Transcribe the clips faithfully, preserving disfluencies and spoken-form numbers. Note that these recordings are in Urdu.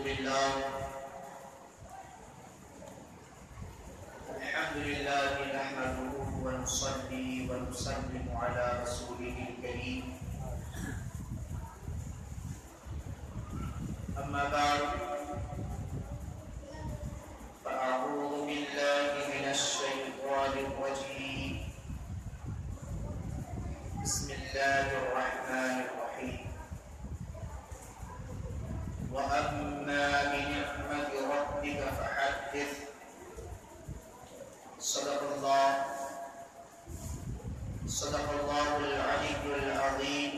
لله الحمد لله نحمده ونصلي ونسلم على رسوله الكريم أما بعد فأعوذ بالله من الشيطان الرجيم بسم الله الرحمن الرحيم وأما بنعمة ربك فحدث صدق الله صدق الله العلي العظيم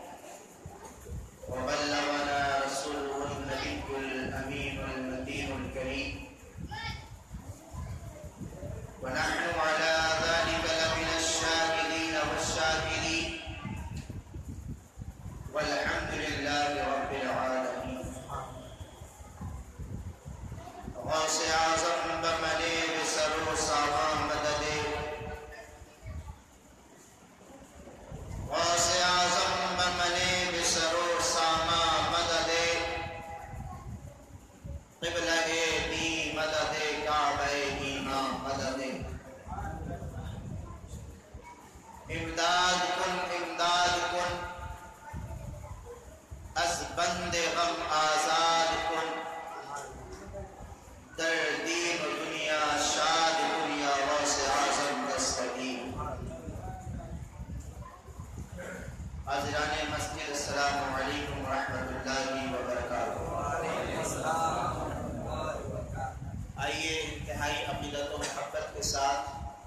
وبلغنا رسوله النبي الأمين المتين الكريم ونحن على ذلك لمن الشاهدين والشاكرين والحمد لله رب العالمين. غوث اعظم بملے بسرو ساما مددے غوث اعظم بملے بسرو ساما مددے قبلہ دی مددے کعبہ ایمان مددے امداد کن امداد کن از بند غم آزاد کن در دین و دنیا شاد دنیا غوث اعظم دستگیر. حاضران مسجد السلام علیکم ورحمۃ اللہ وبرکاتہ. آئیے انتہائی عقیدت و محبت کے ساتھ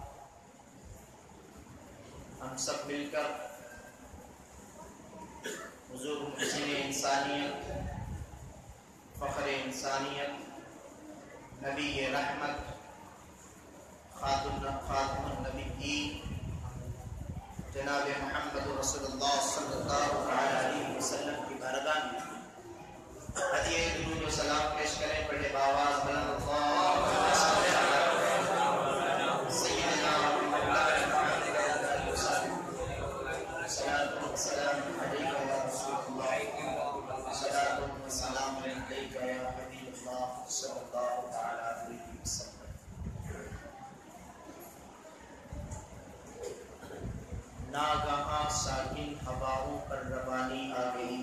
ہم سب مل کر حضور محسن انسانیت فخر انسانیت نبی رحمت خاتم خاتم النبیین جناب محمد رسول اللہ صلی اللہ علیہ وسلم کی بارگاہ میں ہدیہ درود و سلام پیش کریں. پڑھے باواز بلند اللہم صلی علی سیدنا محمد صلاۃ و سلام علیک یا رسول اللہ صلاۃ و سلام علیک یا حبیب اللہ صلی اللہ تعالی علیہ وسلم. ناگہاں ساکن ہواؤں پر روانی آ گئی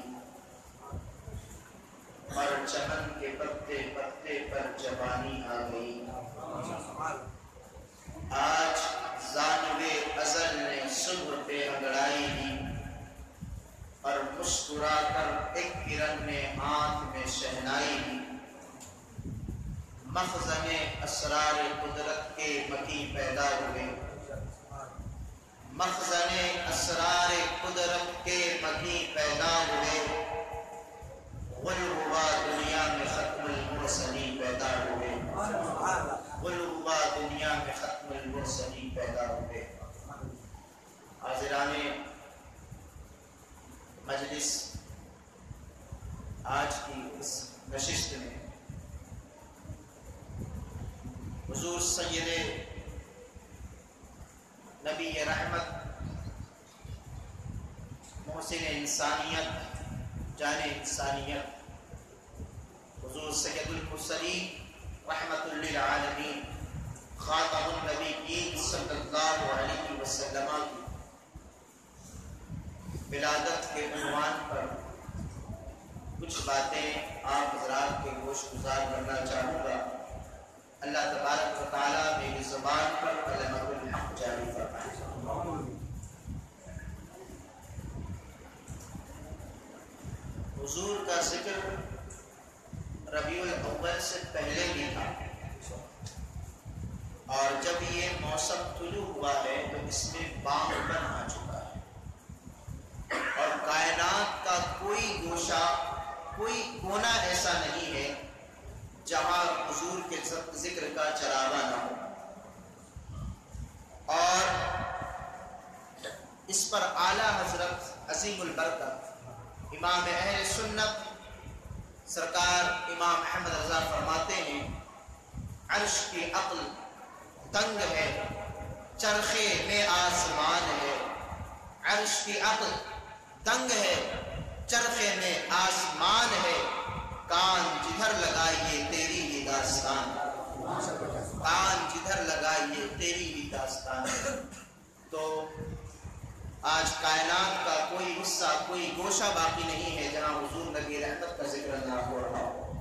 اور چمن کے پتے پتے پر جوانی آ گئی. آج جانب ازل نے صبح پہ انگڑائی دی اور مسکرا کر ایک کرن نے ہاتھ میں شہنائی دی. مخزن اسرار قدرت کے مکی پیدا ہوئے مخزن اسرار قدرت کے مکی پیدا ہوئے. غل ہوا دنیا میں ختم المرسلین پیدا ہوئے غل ہوا دنیا میں ختم المرسلین پیدا ہوئے. حاضران مجلس، آج کی اس نشست میں حضور سید نبی رحمت محسن انسانیت جان انسانیت حضور سید المرسلین رحمت للعالمین خاتم النبیین صلی اللہ علیہ وسلم کی ولادت کے عنوان پر کچھ باتیں آپ حضرات کے گوش گزار کرنا چاہوں گا. اللہ تبارک و تعالیٰ میری زبان پر کلمۃ الحق جاری فرمائے. حضور کا ذکر ربیع الاول سے پہلے بھی تھا اور جب یہ موسم طلوع ہوا ہے تو اس میں بام بن آ چکا ہے اور کائنات کا کوئی گوشہ کوئی کونا ایسا نہیں ہے جہاں حضور کے ذکر کا چراغا نہ ہو. اور اس پر اعلیٰ حضرت عظیم البرکت امام اہل سنت سرکار امام احمد رضا فرماتے ہیں عرش کی عقل تنگ ہے چرخے میں آسمان ہے. عرش کی عقل تنگ ہے چرخے میں آسمان ہے. کان جدھر جدھر لگائیے تیری ہی داستان، کان جدھر لگائیے تیری ہی داستان۔ تو آج کائنات کا کوئی حصہ، کوئی گوشہ باقی نہیں ہے جہاں حضور نبی رحمت کا ذکر نہ ہو رہا ہو،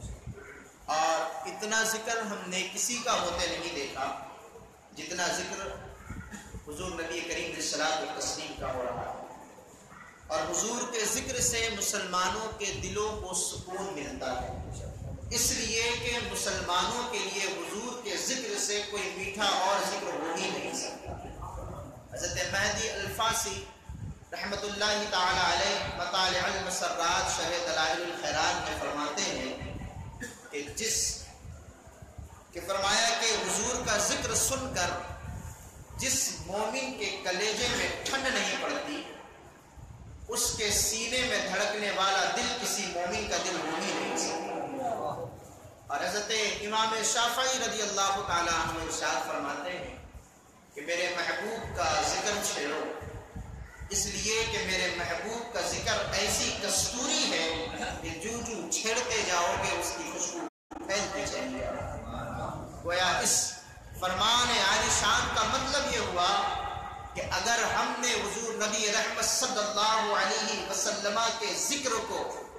اور اتنا ذکر ہم نے کسی کا ہوتے نہیں دیکھا جتنا ذکر حضور نبی کریم علیہ الصلوۃ والتسلیم کا ہو رہا ہے۔ اور حضور کے ذکر سے مسلمانوں کے دلوں کو سکون ملتا ہے، اس لیے کہ مسلمانوں کے لیے حضور کے ذکر سے کوئی میٹھا اور ذکر ہو ہی نہیں سکتا۔ حضرت مہدی الفاسی رحمۃ اللہ تعالی علیہ مطالع المسرات شرح دلائل الخیرات میں فرماتے ہیں کہ جس کہ فرمایا کہ حضور کا ذکر سن کر جس مومن کے کلیجے میں ٹھنڈ نہیں پڑتی، اس کے سینے میں دھڑکنے والا دل کسی مومن کا دل ہو ہی نہیں سکتا۔ اور حضرت امام شافعی رضی اللہ تعالیٰ عنہ ارشاد فرماتے ہیں کہ میرے محبوب کا ذکر چھیڑو، اس لیے کہ میرے محبوب کا ذکر ایسی کستوری ہے کہ جو جو چھیڑتے جاؤ گے اس کی خوشبو پھیلتی چلی جائے گی۔ گویا اس فرمان عالی شان کا مطلب یہ ہوا کہ اگر ہم نے حضور نبی رحمت صلی اللہ علیہ وسلم کے ذکر کو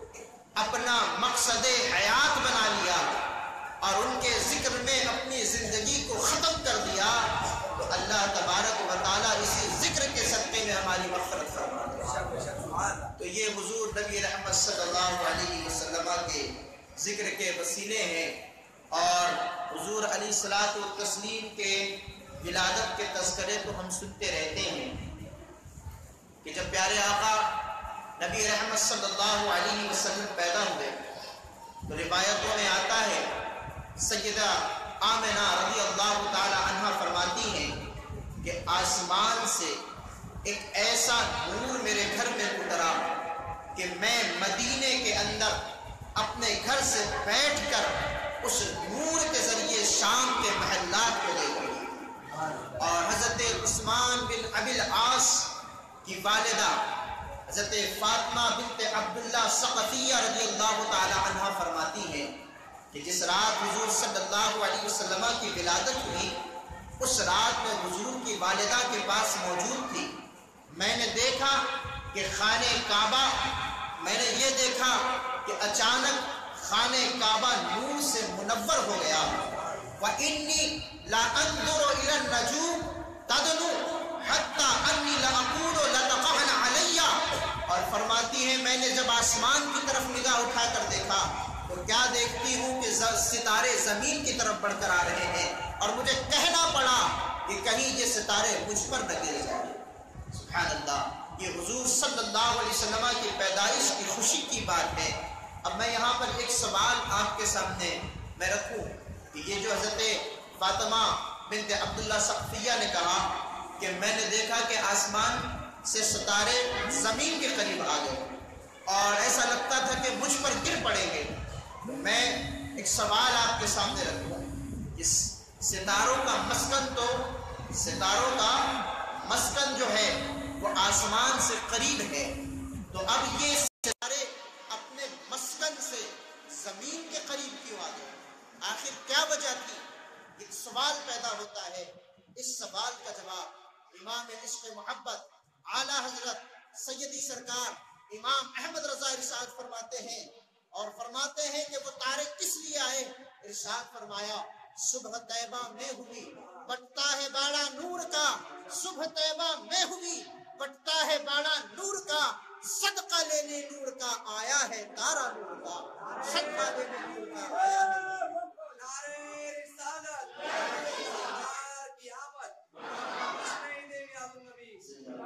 اپنا مقصد حیات بنا لیا اور ان کے ذکر میں اپنی زندگی کو ختم کر دیا، تو اللہ تبارک و تعالیٰ اسی ذکر کے صدقے میں ہماری مغفرت فرما دے۔ تو یہ حضور نبی رحمت صلی اللہ علیہ وسلم کے ذکر کے وسیلے ہیں، اور حضور علیہ الصلوۃ والتسلیم کے ولادت کے تذکرے تو ہم سنتے رہتے ہیں کہ جب پیارے آقا نبی رحمت صلی اللہ علیہ وسلم پیدا ہوئے تو روایتوں میں آتا ہے، سیدہ آمنہ رضی اللہ تعالی عنہ فرماتی ہیں کہ آسمان سے ایک ایسا نور میرے گھر میں اترا کہ میں مدینے کے اندر اپنے گھر سے بیٹھ کر اس نور کے ذریعے شام کے محلات کو دیکھ رہی۔ اور حضرت عثمان بن ابی العاص کی والدہ حضرت فاطمہ بنت عبداللہ ثقفیہ رضی اللہ تعالی عنہ فرماتی ہیں کہ جس رات حضور صلی اللہ علیہ وسلم کی ولادت ہوئی، اس رات میں حضور کی والدہ کے پاس موجود تھی۔ میں نے دیکھا کہ خانہ کعبہ میں نے یہ دیکھا کہ اچانک خانہ کعبہ نور سے منور ہو گیا۔ وَإِنِّي لَأَنظُرُ إِلَى النَّجُومِ تَدْنُو حَتَّى أَنِّي لَأَقُولُ لَتَقَعْنَ عَلَيَّ۔ اور فرماتی ہے میں نے جب آسمان کی طرف نگاہ اٹھا کر دیکھا تو کیا دیکھتی ہوں کہ ستارے زمین کی طرف بڑھ کر آ رہے ہیں، اور مجھے کہنا پڑا کہ کہیں یہ ستارے مجھ پر نہ گر جائیں۔ سبحان اللہ، یہ حضور صلی اللہ علیہ وسلم کی پیدائش کی خوشی کی بات ہے۔ اب میں یہاں پر ایک سوال آپ کے سامنے میں رکھوں کہ یہ جو حضرت فاطمہ بنت عبداللہ ثقفیہ نے کہا کہ میں نے دیکھا کہ آسمان سے ستارے زمین کے قریب آ گئے اور ایسا لگتا تھا کہ مجھ پر گر پڑیں گے، میں ایک سوال آپ کے سامنے رکھوں، اس ستاروں کا مسکن تو ستاروں کا مسکن جو ہے وہ آسمان سے قریب ہے، تو اب یہ ستارے اپنے مسکن سے زمین کے قریب کیوں آ گئے؟ آخر کیا وجہ تھی؟ ایک سوال پیدا ہوتا ہے۔ اس سوال کا جواب امام عشق محبت اعلیٰ حضرت سیدی سرکار امام احمد رضا ارشاد فرماتے ہیں، اور فرماتے ہیں کہ وہ تارے کس لیے آئے؟ ارشاد فرمایا صبح طیبہ میں ہوئی بٹتا ہے باڑا نور کا، صبح طیبہ میں ہوئی بٹتا ہے باڑا نور کا، صدقہ لینے نور کا آیا ہے تارا نور کا، صدقہ لینے نور کا آیا ہے۔ نعرہ رسالت، نعرہ قیامت، اسماعیل نبی۔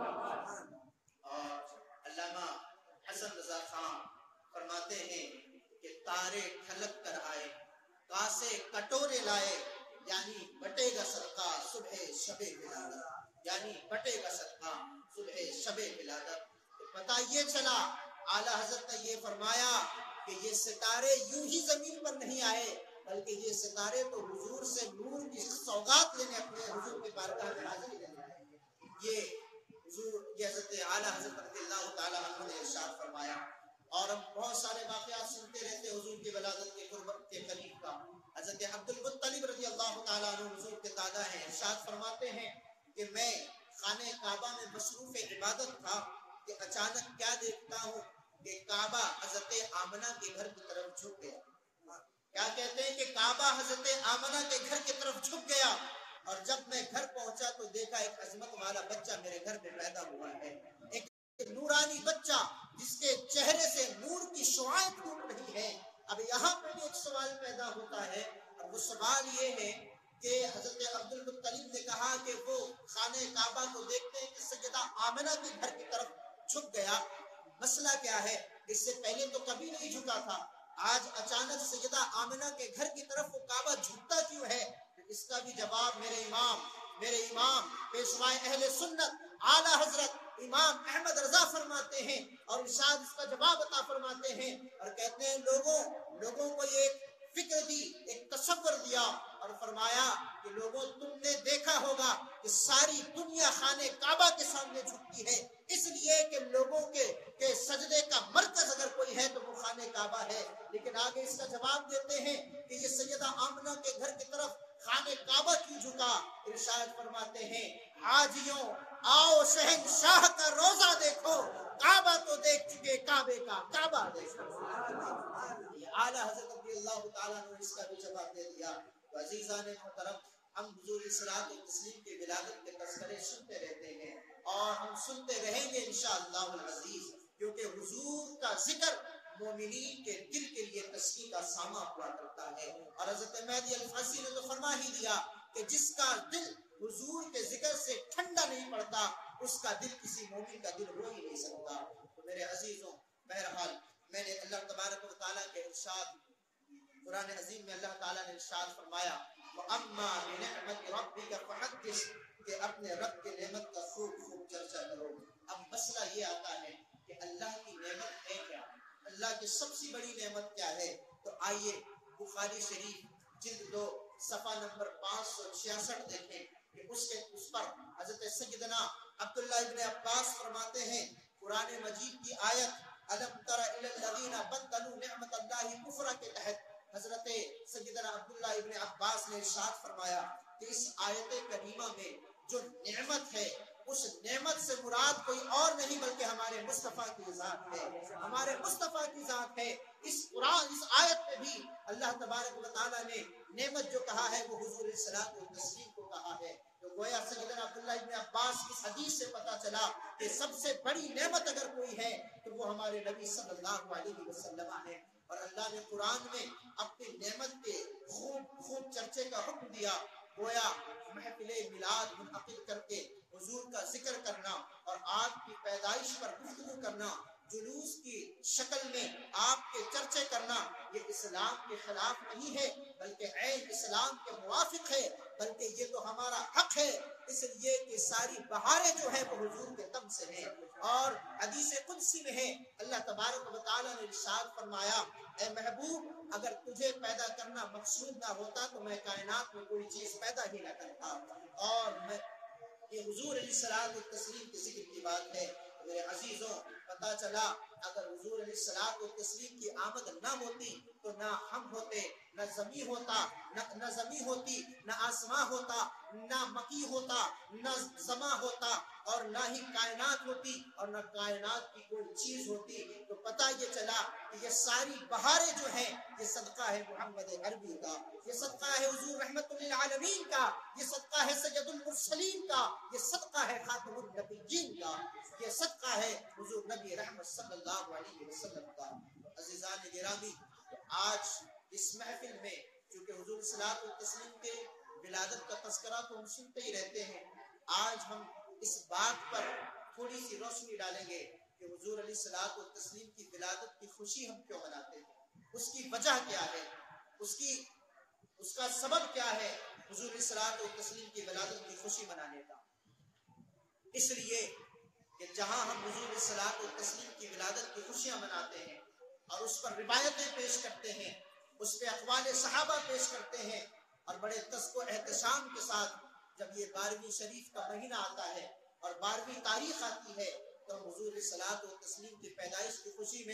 اور علامہ حسن رضا خان فرماتے ہیں کہ تارے کھلک کر آئے، کاسے کٹورے لائے، یعنی بٹے گا صدقہ صبح شب ولادت، یعنی بٹے گا صدقہ صبح شب ولادت۔ پتہ یہ چلا اعلیٰ حضرت نے یہ فرمایا کہ یہ ستارے یوں ہی زمین پر نہیں آئے، بلکہ یہ ستارے تو حضور سے نور کی سوغات لینے اپنے حضور کے بارگاہ میں حاضری لینے آئے۔ یہ حضور یہ حضرت اعلیٰ حضرت رضی اللہ تعالیٰ عنہ نے ارشاد فرمایا۔ اور ہم بہت سارے واقعات سنتے رہتے حضور کی ولادت کے قربت کے قریب کا. حضرت عبد المطلب رضی اللہ تعالیٰ عنہ حضور کے دادا ہیں، ارشاد فرماتے ہیں کہ میں خانہ کعبہ میں مصروف عبادت تھا کہ اچانک کیا دیکھتا ہوں کہ کعبہ حضرت آمنہ کے گھر کی طرف جھک گیا. کیا کہتے ہیں کہ کعبہ حضرت آمنہ کے گھر کی طرف جھک گیا، اور جب میں گھر پہنچا تو دیکھا ایک عظمت والا بچہ میرے گھر میں پیدا ہوا ہے، ایک نورانی بچہ جس کے چہرے سے نور کی شعاعیں پھوٹ رہی ہیں. اب یہاں پہ بھی ایک سوال پیدا ہوتا ہے، اور وہ سوال یہ ہے کہ حضرت عبد المطلب نے کہا کہ وہ خانہ کعبہ کو دیکھتے ہیں کہ سیدہ آمنہ کے گھر کی طرف جھک گیا. مسئلہ کیا ہے؟ اس سے پہلے تو کبھی نہیں جھکا تھا، آج اچانک سیدہ آمنہ کے گھر کی طرف وہ کعبہ جھکتا کیوں ہے؟ اس کا بھی جواب میرے امام میرے امام پیشوائے اہل سنت اعلی حضرت امام احمد رضا فرماتے ہیں، اور ارشاد اس کا جواب عطا فرماتے ہیں اور کہتے ہیں لوگوں لوگوں کو یہ فکر دی، ایک تصور دیا اور فرمایا کہ لوگوں تم نے دیکھا ہوگا کہ ساری دنیا خانہ کعبہ کے سامنے جھکتی ہے، اس لیے کہ لوگوں کے کہ سجدے کا مرکز اگر کوئی ہے تو وہ خانہ کعبہ ہے. لیکن آگے اس کا جواب دیتے ہیں کہ یہ سیدہ آمنہ کے گھر کی طرف خانہ کعبہ کیوں جھکا؟ ارشاد فرماتے ہیں حاجیوں آؤ شہنشاہ کا روزہ دیکھو، کعبہ تو دیکھ چکے کعبے کا کعبہ دیکھو. اعلیٰ حضرت رضی اللہ تعالیٰ نے اس کا بھی جواب دے دیا. تو عزیزان محترم، ہم حضور صلاۃ و تسلیم کے ولادت کے تذکرے سنتے رہتے ہیں اور ہم سنتے رہیں گے انشاءاللہ العزیز، کیونکہ حضور کا ذکر مومنین کے دل کے لیے تسکین کا ساما ہوا کرتا ہے. اور حضرت مہدی الفاسی نے تو فرما ہی دیا کہ جس کا دل حضور کے ذکر سے ٹھنڈا نہیں پڑتا اس کا دل کسی مومن کا دل ہو ہی نہیں سکتا. تو میرے عزیزوں، بہرحال میں نے اللہ تبارک و تعالیٰ کے ارشاد قرآن عظیم میں اللہ تعالیٰ نے ارشاد فرمایا وَأَمَّا بِنِعْمَةِ رَبِّكَ فَحَدِّثْ، کہ اپنے رب کے نعمت کا خوب خوب چرچا کرو. اب مسئلہ یہ آتا ہے کہ اللہ کی نعمت ہے کیا، اللہ کی سب سے بڑی نعمت کیا ہے؟ تو آئیے بخاری شریف جلد دو صفحہ نمبر پانچ سو چھیاسٹھ دیکھیں کہ اس کے اس پر حضرت سیدنا عبداللہ ابن عباس فرماتے ہیں قرآن مجید کی آیت الم تر الی الذین بدلوا نعمت اللہ کفرا کے تحت حضرت سیدنا عبداللہ ابن عباس نے ارشاد فرمایا کہ اس آیت کریمہ میں جو نعمت ہے اس نعمت سے مراد کوئی اور نہیں بلکہ ہمارے مصطفیٰ کی ذات ہے، ہمارے مصطفیٰ کی ذات ہے. اس قرآن اس آیت میں بھی اللہ تبارک و تعالیٰ نے نعمت جو کہا ہے وہ حضور صلاۃ و تسلیم کو کہا ہے. تو گویا سیدنا عبداللہ ابن عباس کی حدیث سے پتہ چلا کہ سب سے بڑی نعمت اگر کوئی ہے تو وہ ہمارے نبی صلی اللہ علیہ وسلم ہے. اور اللہ نے قرآن میں اپنی نعمت کے خوب خوب چرچے کا حکم دیا. گویا محفل میلاد منعقد کر کے حضور کا ذکر کرنا اور آپ کی پیدائش پر گفتگو کرنا، جلوس کی شکل میں آپ کے چرچے کرنا، یہ اسلام کے خلاف نہیں ہے بلکہ عین اسلام کے موافق ہے، بلکہ یہ تو ہمارا حق ہے، اس لیے کہ ساری بہاریں جو ہیں وہ حضور کے دم سے ہیں. اور حدیث قدسی میں ہے اللہ تبارک و تعالیٰ نے ارشاد فرمایا اے محبوب اگر تجھے پیدا کرنا مقصود نہ ہوتا تو میں کائنات میں کوئی چیز پیدا ہی نہ کرتا. اور میں یہ حضور علیہ الصلوۃ والتسلیم کے ذکر کی بات ہے. میرے عزیزوں پتہ چلا اگر حضور علیہ الصلوۃ والتسلیم کی آمد نہ ہوتی تو نہ ہم ہوتے، نہ زمین ہوتا، نہ نہ زمین ہوتی، نہ آسماں ہوتا، نہ مکی ہوتا، نہ زماں ہوتا، اور نہ ہی کائنات ہوتی، اور نہ کائنات کی کوئی چیز ہوتی. تو پتہ یہ چلا کہ یہ ساری بہاریں جو ہیں یہ صدقہ ہے محمد عربی کا، یہ صدقہ ہے حضور رحمت للعالمین کا، یہ صدقہ ہے سید المرسلین کا، یہ صدقہ ہے خاتم النبیین کا، یہ صدقہ ہے حضور نبی رحمت صلی اللہ علیہ وسلم کا. عزیزان گرامی، آج اس محفل میں چونکہ حضور صلاۃ والتسلیم کے ولادت کا تذکرہ تو ہم سنتے ہی رہتے ہیں، آج ہم اس بات پر تھوڑی سی روشنی ڈالیں گے کہ حضور علیہ الصلوۃ والتسلیم کی ولادت کی خوشی ہم کیوں مناتے ہیں، اس کی وجہ کیا ہے، اس کی اس کا سبب کیا ہے حضور علیہ الصلوۃ والتسلیم کی ولادت کی خوشی منانے کا. اس لیے کہ جہاں ہم حضور علیہ الصلوۃ والتسلیم کی ولادت کی خوشیاں مناتے ہیں اور اس پر روایتیں پیش کرتے ہیں، اس پہ اقوال صحابہ پیش کرتے ہیں، اور بڑے تذک و احتشام کے ساتھ جب یہ بارہویں شریف کا مہینہ آتا ہے اور بارہویں تاریخ آتی ہے تو ہم حضور صلاۃ و تسلیم کی پیدائش کی خوشی میں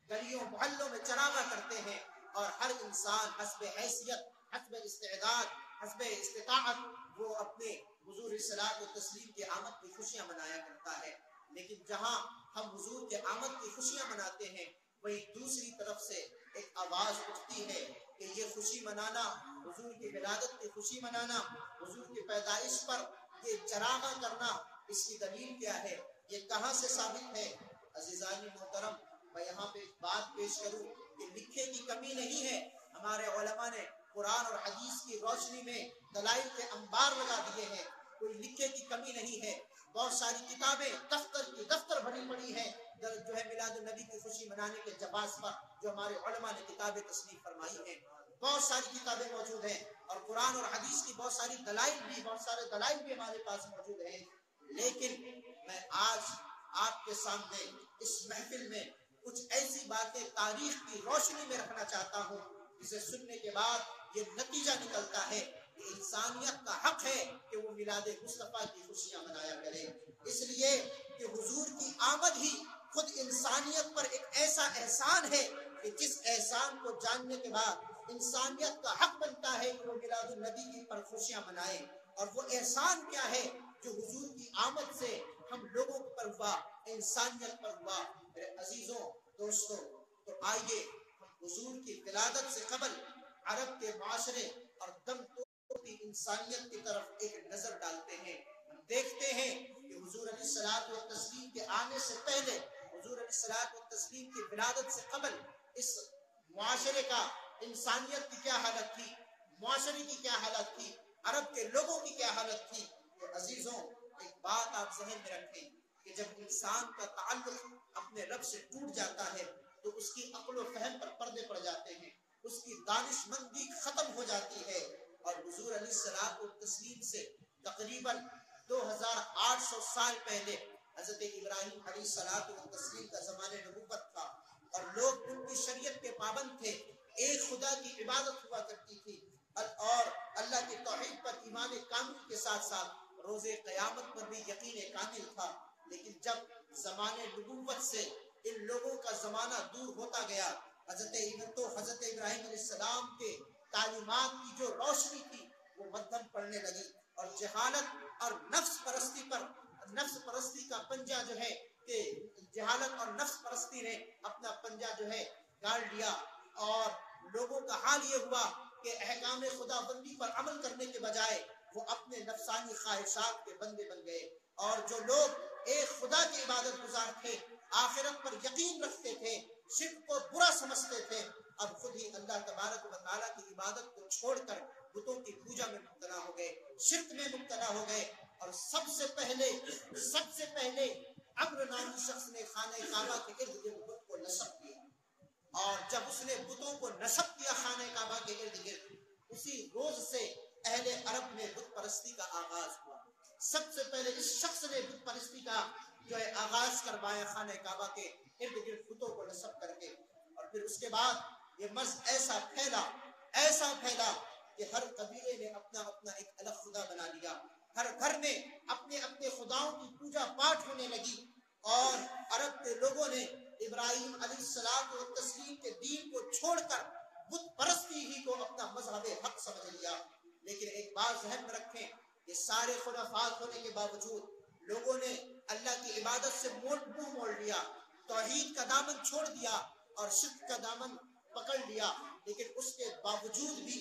گلیوں محلوں میں چراغاں کرتے ہیں، اور ہر انسان حسب حیثیت، حسب استعداد، حسب استطاعت وہ اپنے حضور الصلوۃ والتسلیم کی آمد کی خوشیاں منایا کرتا ہے۔ لیکن جہاں ہم حضور کے آمد کی خوشیاں مناتے ہیں، وہی دوسری طرف سے ایک آواز اٹھتی ہے کہ یہ خوشی منانا، حضور کی ولادت کی خوشی منانا، حضور کی پیدائش پر یہ چراغاں کرنا، اس کی دلیل کیا ہے؟ یہ کہاں سے ثابت ہے؟ عزیزان محترم، میں یہاں پہ ایک بات پیش کروں کہ لکھے کی کمی نہیں ہے، ہمارے علماء نے قرآن اور حدیث کی روشنی میں دلائل کے انبار لگا دیے ہیں، کوئی لکھے کی کمی نہیں ہے۔ بہت ساری کتابیں دفتر کی دفتر بھری پڑی ہیں جو ہے میلاد النبی کی خوشی منانے کے جواز پر، جو ہمارے علماء نے کتابیں تصنیف فرمائی ہیں، بہت ساری کتابیں موجود ہیں، اور قرآن اور حدیث کی بہت ساری دلائل بھی بہت سارے دلائل بھی ہمارے پاس موجود ہیں۔ لیکن میں آج آپ کے سامنے اس محفل میں کچھ ایسی باتیں تاریخ کی روشنی میں رکھنا چاہتا ہوں جسے سننے کے بعد یہ نتیجہ نکلتا ہے کہ انسانیت کا حق ہے کہ وہ میلاد مصطفیٰ کی خوشیاں منایا کرے، اس لیے کہ حضور کی آمد ہی خود انسانیت پر ایک ایسا احسان ہے کہ جس احسان کو جاننے کے بعد انسانیت کا حق بنتا ہے کہ وہ میلاد النبی کی پر خوشیاں منائے۔ اور وہ احسان کیا ہے جو حضور کی آمد سے ہم لوگوں پر ہوا، انسانیت پر ہوا؟ میرے عزیزوں، دوستوں، تو آئیے ہم حضور کی ولادت سے قبل عرب کے معاشرے اور دم توڑتی انسانیت کی طرف ایک نظر ڈالتے ہیں۔ ہم دیکھتے ہیں کہ حضور علیہ الصلوۃ والتسلیم کے آنے سے پہلے، حضور علیہ الصلوۃ والتسلیم کی ولادت سے قبل اس معاشرے کا، انسانیت کی کیا حالت تھی، معاشرے کی کیا حالت تھی، عرب کے لوگوں کی کیا حالت تھی۔ تو عزیزوں، ایک بات آپ ذہن میں رکھیں کہ جب انسان کا تعلق اپنے رب سے ٹوٹ جاتا ہے تو اس کی عقل و فہم پر پردے پڑ جاتے ہیں، اس کی دانش مندی ختم ہو جاتی ہے۔ اور حضور علیہ الصلوۃ والتسلیم سے تقریباً دو ہزار آٹھ سو سال پہلے حضرت ابراہیم علیہ الصلوۃ والتسلیم کا زمانہ نبوت تھا، اور لوگ ان کی شریعت کے پابند تھے، ایک خدا کی عبادت ہوا کرتی تھی، اور اللہ کی توحید پر ایمان کامل کے ساتھ ساتھ روز قیامت پر بھی یقین کامل تھا۔ لیکن جب زمانے نبوت سے ان لوگوں کا زمانہ دور ہوتا گیا، حضرت تو حضرت ابراہیم علیہ السلام کے تعلیمات کی جو روشنی تھی وہ مدھم پڑنے لگی، اور جہالت اور نفس پرستی پر نفس پرستی کا پنجہ جو ہے کہ جہالت اور نفس پرستی نے اپنا پنجہ جو ہے گاڑ لیا، اور لوگوں کا حال یہ ہوا کہ احکام خدا بندی پر عمل کرنے کے بجائے وہ اپنے نفسانی خواہشات کے بندے بن گئے۔ اور جو لوگ ایک خدا کی عبادت گزار تھے، آخرت پر یقین رکھتے تھے، شرک کو برا سمجھتے تھے، اب خود ہی اللہ تبارک و تعالیٰ کی عبادت کو چھوڑ کر بتوں کی پوجا میں مبتلا ہو گئے، شرک میں مبتلا ہو گئے۔ اور سب سے پہلے سب سے پہلے عمرو نامی شخص نے خانہ کعبہ کے ارد گرد بت کو نصب کیا، اور جب اس نے بتوں کو نصب کیا خانہ کعبہ کے ارد گرد، اسی روز سے اہل عرب میں بت پرستی کا آغاز ہوا۔ سب سے پہلے اس شخص نے بت پرستی کا جو ہے آغاز کروایا خانہ کعبہ کے ارد گرد بتوں کو نصب کر کے، اور پھر اس کے بعد یہ مرض ایسا پھیلا ایسا پھیلا کہ ہر قبیلے نے اپنا اپنا ایک الگ خدا بنا لیا، ہر گھر میں اپنے اپنے خداؤں کی پوجا پاٹ ہونے لگی، اور عرب کے لوگوں نے ابراہیم علیہ السلام و تسلیم کے دین کو چھوڑ کر بت پرستی ہی کو اپنا مذہب حق سمجھ لیا۔ لیکن ایک بات ذہن میں رکھیں، یہ سارے خلافات ہونے کے باوجود لوگوں نے اللہ کی عبادت سے منہ موڑ لیا، توحید کا دامن چھوڑ دیا اور شرک کا دامن پکڑ لیا۔ لیکن اس کے باوجود بھی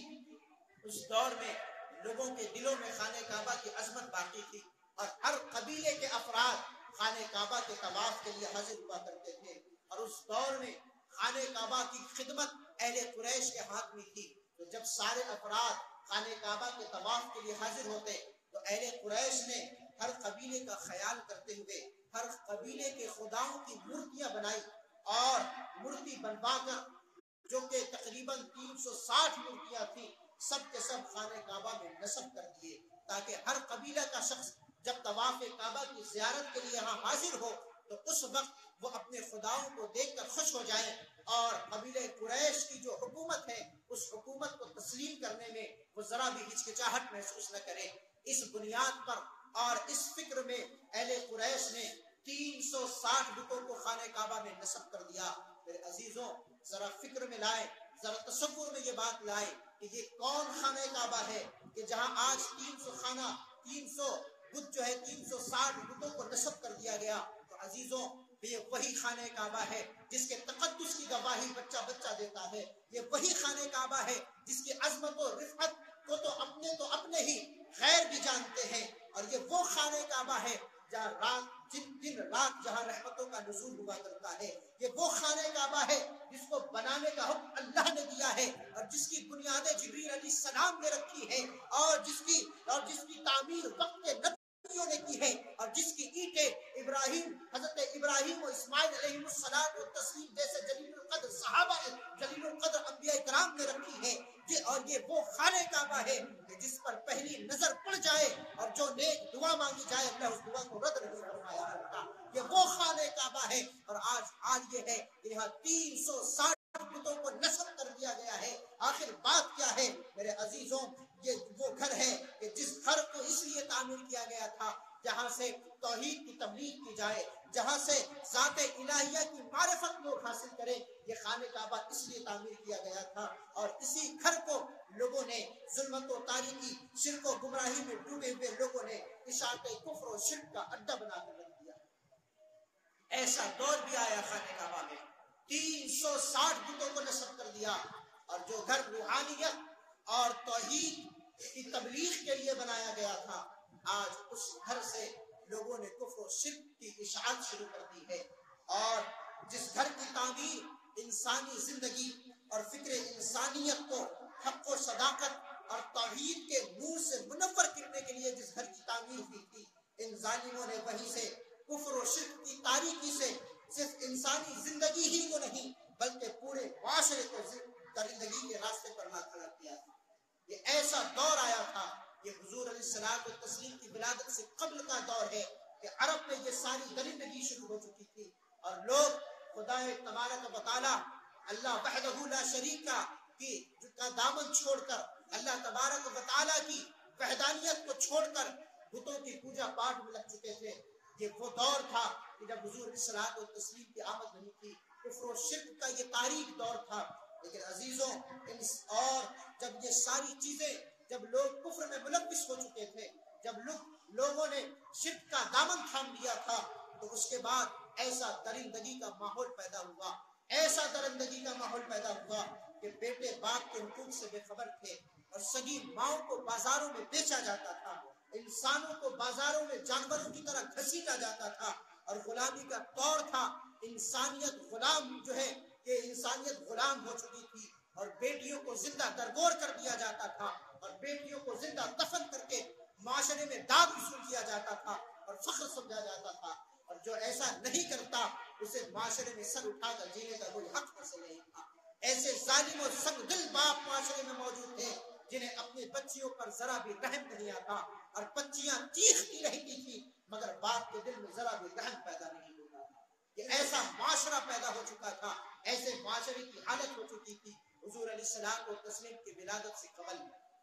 اس دور میں لوگوں کے دلوں میں خانہ کعبہ کی عظمت باقی تھی، اور ہر قبیلے کے افراد خانہ کعبہ کے طواف کے لیے حاضر ہوا کرتے تھے، اور اس دور میں خانہ کعبہ کی خدمت اہل قریش کے ہاتھ میں تھی۔ تو جب سارے افراد خانہ کعبہ کے طواف کے لیے حاضر ہوتے تو اہل قریش نے ہر قبیلے کا خیال کرتے ہوئے ہر قبیلے کے خداؤں کی مورتیاں بنائی، اور مورتی بنوا کر جو کہ تقریباً تین سو ساٹھ مورتیاں تھیں، سب کے سب خانہ کعبہ میں نصب کر دیے، تاکہ ہر قبیلہ کا شخص جب طواف کعبہ کی زیارت کے لیے یہاں حاضر ہو تو اس وقت وہ اپنے خداؤں کو دیکھ کر خوش ہو جائیں، اور قبیلہ قریش کی جو حکومت ہے اس حکومت کو تسلیم کرنے میں وہ ذرا بھی ہچکچاہٹ محسوس نہ کرے۔ اس بنیاد پر اور اس فکر میں اہل قریش نے تین سو ساٹھ بتوں کو خانہ کعبہ میں نصب کر دیا، میرے عزیزوں ذرا فکر میں لائے، ذرا تصور میں یہ بات لائے کہ یہ کون خانہ کعبہ ہے کہ جہاں آج تین سو خانہ تین سو بت جو ہے تین سو ساٹھ بتوں کو نصب کر دیا گیا۔ تو عزیزوں یہ وہی خانہ کعبہ ہے جس کے تقدس کی گواہی بچہ بچہ دیتا ہے، یہ وہی خانہ کعبہ ہے جس کی عظمت و رفعت کو تو اپنے تو اپنے ہی غیر بھی جانتے ہیں، اور یہ وہ خانہ کعبہ ہے جہاں رات جن دن رات جہاں رحمتوں کا نزول ہوا کرتا ہے، یہ وہ خانہ کعبہ ہے جس کو بنانے کا حکم اللہ نے دیا ہے اور جس کی بنیادیں جبریل علیہ السلام نے رکھی ہے، اور جس کی اور جس کی تعمیر وقت کے نبیوں نے کی ہے، اور جس کی اینٹیں ابراہیم حضرت ابراہیم و اسماعیل علیہ السلام و تسلیم جیسے جلیل القدر صحابہ نے جلیل القدر انبیاء کرام نے رکھی ہے، یہ اور یہ وہ خانہ کعبہ ہے کہ جس پر پہلی نظر پڑ جائے اور جو نیک دعا مانگی جائے اللہ اس دعا کو رد نہیں فرمایا کرتا، یہ وہ خانہ کعبہ ہے۔ اور آج حال یہ ہے کہ یہاں تین سو ساٹھ بتوں کو نصب کر دیا گیا ہے۔ آخر بات کیا ہے میرے عزیزوں؟ یہ وہ گھر ہے کہ جس گھر کو اس لیے تعمیر کیا گیا تھا جہاں سے توحید کی تبلیغ کی جائے، جہاں سے ذات الہیہ کی معرفت لوگ حاصل کریں، یہ خانہ کعبہ اس لیے تعمیر کیا گیا تھا، اور اسی گھر کو لوگوں نے ظلمت و تاریکی، شرک و گمراہی میں ڈوبے ہوئے لوگوں نے اشاعت کفر و شرک کا اڈا بنا کر رکھ دیا۔ ایسا دور بھی آیا خانہ کعبہ میں، تین سو ساٹھ بتوں کو نصب کر دیا، اور جو گھر روحانیت اور توحید کی تبلیغ کے لیے بنایا گیا تھا، آج اس گھر سے لوگوں نے کفر و شرک کی اشاعت شروع کر دی ہے۔ اور جس گھر کی تعمیر انسانی زندگی اور فکر انسانیت کو حق و صداقت اور توحید کے نور سے منور کرنے کے لیے جس گھر کی تعمیر کی تھی، ان ظالموں نے وہیں سے کفر و شرک کی تاریکی سے صرف انسانی زندگی ہی کو نہیں بلکہ پورے معاشرے کو درندگی کے راستے پر نہ کھڑا کیا تھا۔ یہ ایسا دور آیا تھا، یہ حضور علیہ السلام و تسلیم کی ولادت سے قبل کا دور ہے کہ عرب میں یہ ساری درندگی شروع ہو چکی تھی، اور لوگ خدا تبارک و تعالی اللہ وحدہ لا شریک کی کا دامن چھوڑ کر اللہ تبارک و تعالی کی وحدانیت کو چھوڑ کر بتوں کی پوجا پاٹ میں لگ چکے تھے۔ یہ وہ دور تھا کہ جب حضور علیہ السلام و تسلیم کی آمد نہیں تھی، کفر و شرک کا یہ تاریک دور تھا۔ لیکن عزیزوں اور جب یہ ساری چیزیں جب لوگ کفر میں ملوث ہو چکے تھے، جب لوگ لوگوں نے شرک کا دامن تھام لیا تھا، تو اس کے بعد ایسا درندگی کا ماحول پیدا ہوا، ایسا درندگی کا ماحول پیدا ہوا کہ بیٹے باپ کے حقوق سے بے خبر تھے، اور سگی ماؤں کو بازاروں میں بیچا جاتا تھا، انسانوں کو بازاروں میں جانوروں کی طرح گھسیٹا جاتا تھا، اور غلامی کا دور تھا۔ انسانیت غلام جو ہے کہ انسانیت غلام ہو چکی تھی، اور بیٹیوں کو زندہ درگور کر دیا جاتا تھا، اور بیٹیوں کو زندہ دفن کر کے معاشرے میں داد وصول کیا جاتا تھا اور فخر سمجھا جاتا تھا، اور جو ایسا نہیں کرتا اسے معاشرے میں سر اٹھا کر جینے کا کوئی حق حاصل نہیں تھا۔ ایسے ظالم و سنگ دل باپ معاشرے میں موجود تھے جنہیں اپنی بچیوں پر ذرا بھی رحم نہیں آتا، اور بچیاں چیختی رہتی تھی مگر باپ کے دل میں ذرا بھی رحم پیدا نہیں ہوتا تھا۔ یہ ایسا معاشرہ پیدا ہو چکا تھا، ایسے معاشرے کی حالت ہو چکی تھی حضور علیہ السلام و تسلیم کی ولادت سے قبل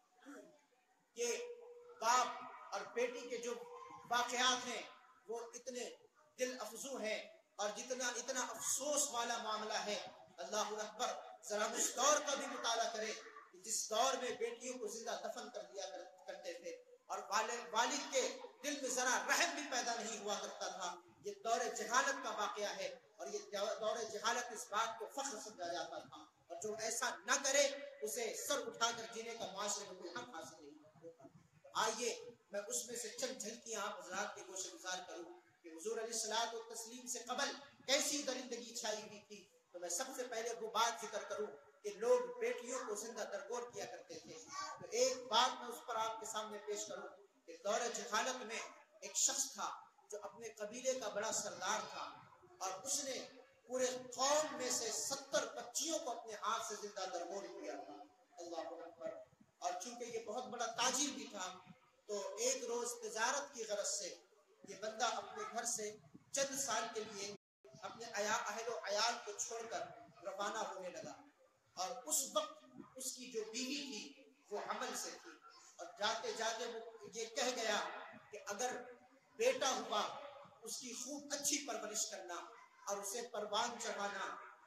کہ باپ اور بیٹی کے جو واقعات ہیں وہ اتنے دل افزوں ہیں، اور جتنا اتنا افسوس والا معاملہ ہے۔ اللہ اکبر، ذرا اس دور کا بھی مطالعہ کرے کہ جس دور میں بیٹیوں کو زندہ دفن کر دیا کرتے تھے، اور والد والد کے دل میں ذرا رحم بھی پیدا نہیں ہوا کرتا تھا۔ یہ دور جہالت کا واقعہ ہے، اور یہ دور جہالت اس بات کو فخر سمجھا جاتا تھا، اور جو ایسا نہ کرے اسے سر اٹھا کر جینے کا معاشرے میں کوئی حق حاصل نہیں ہوتا۔ آئیے میں اس میں سے چند جھلکیاں آپ حضرات کے گوشے گزار کروں کہ حضور علیہ الصلوۃ والتسلیم سے قبل کیسی درندگی چھائی ہوئی تھی۔ تو میں سب سے پہلے وہ بات ذکر کروں کہ لوگ بیٹیوں کو زندہ درگور کیا کرتے تھے۔ تو ایک بات میں اس پر آپ کے سامنے پیش کروں کہ دور جہالت میں ایک شخص تھا جو اپنے قبیلے کا بڑا سردار تھا، اور اس نے پورے قوم میں سے ستر بچیوں کو اپنے ہاتھ سے زندہ درگور کیا تھا۔ اللہ اکبر۔ اور چونکہ یہ بہت بڑا تاجر بھی تھا، تو ایک روز تجارت کی غرض سے یہ بندہ اپنے گھر سے چند سال کے لیے اپنے اہل و عیال کو چھوڑ کر روانہ ہونے لگا، اور اس وقت اس کی جو بیوی تھی وہ حمل سے تھی، اور جاتے جاتے وہ یہ کہہ گیا کہ اگر بیٹا ہوا اس کی خوب اچھی پرورش کرنا اور اسے پروان چڑھانا،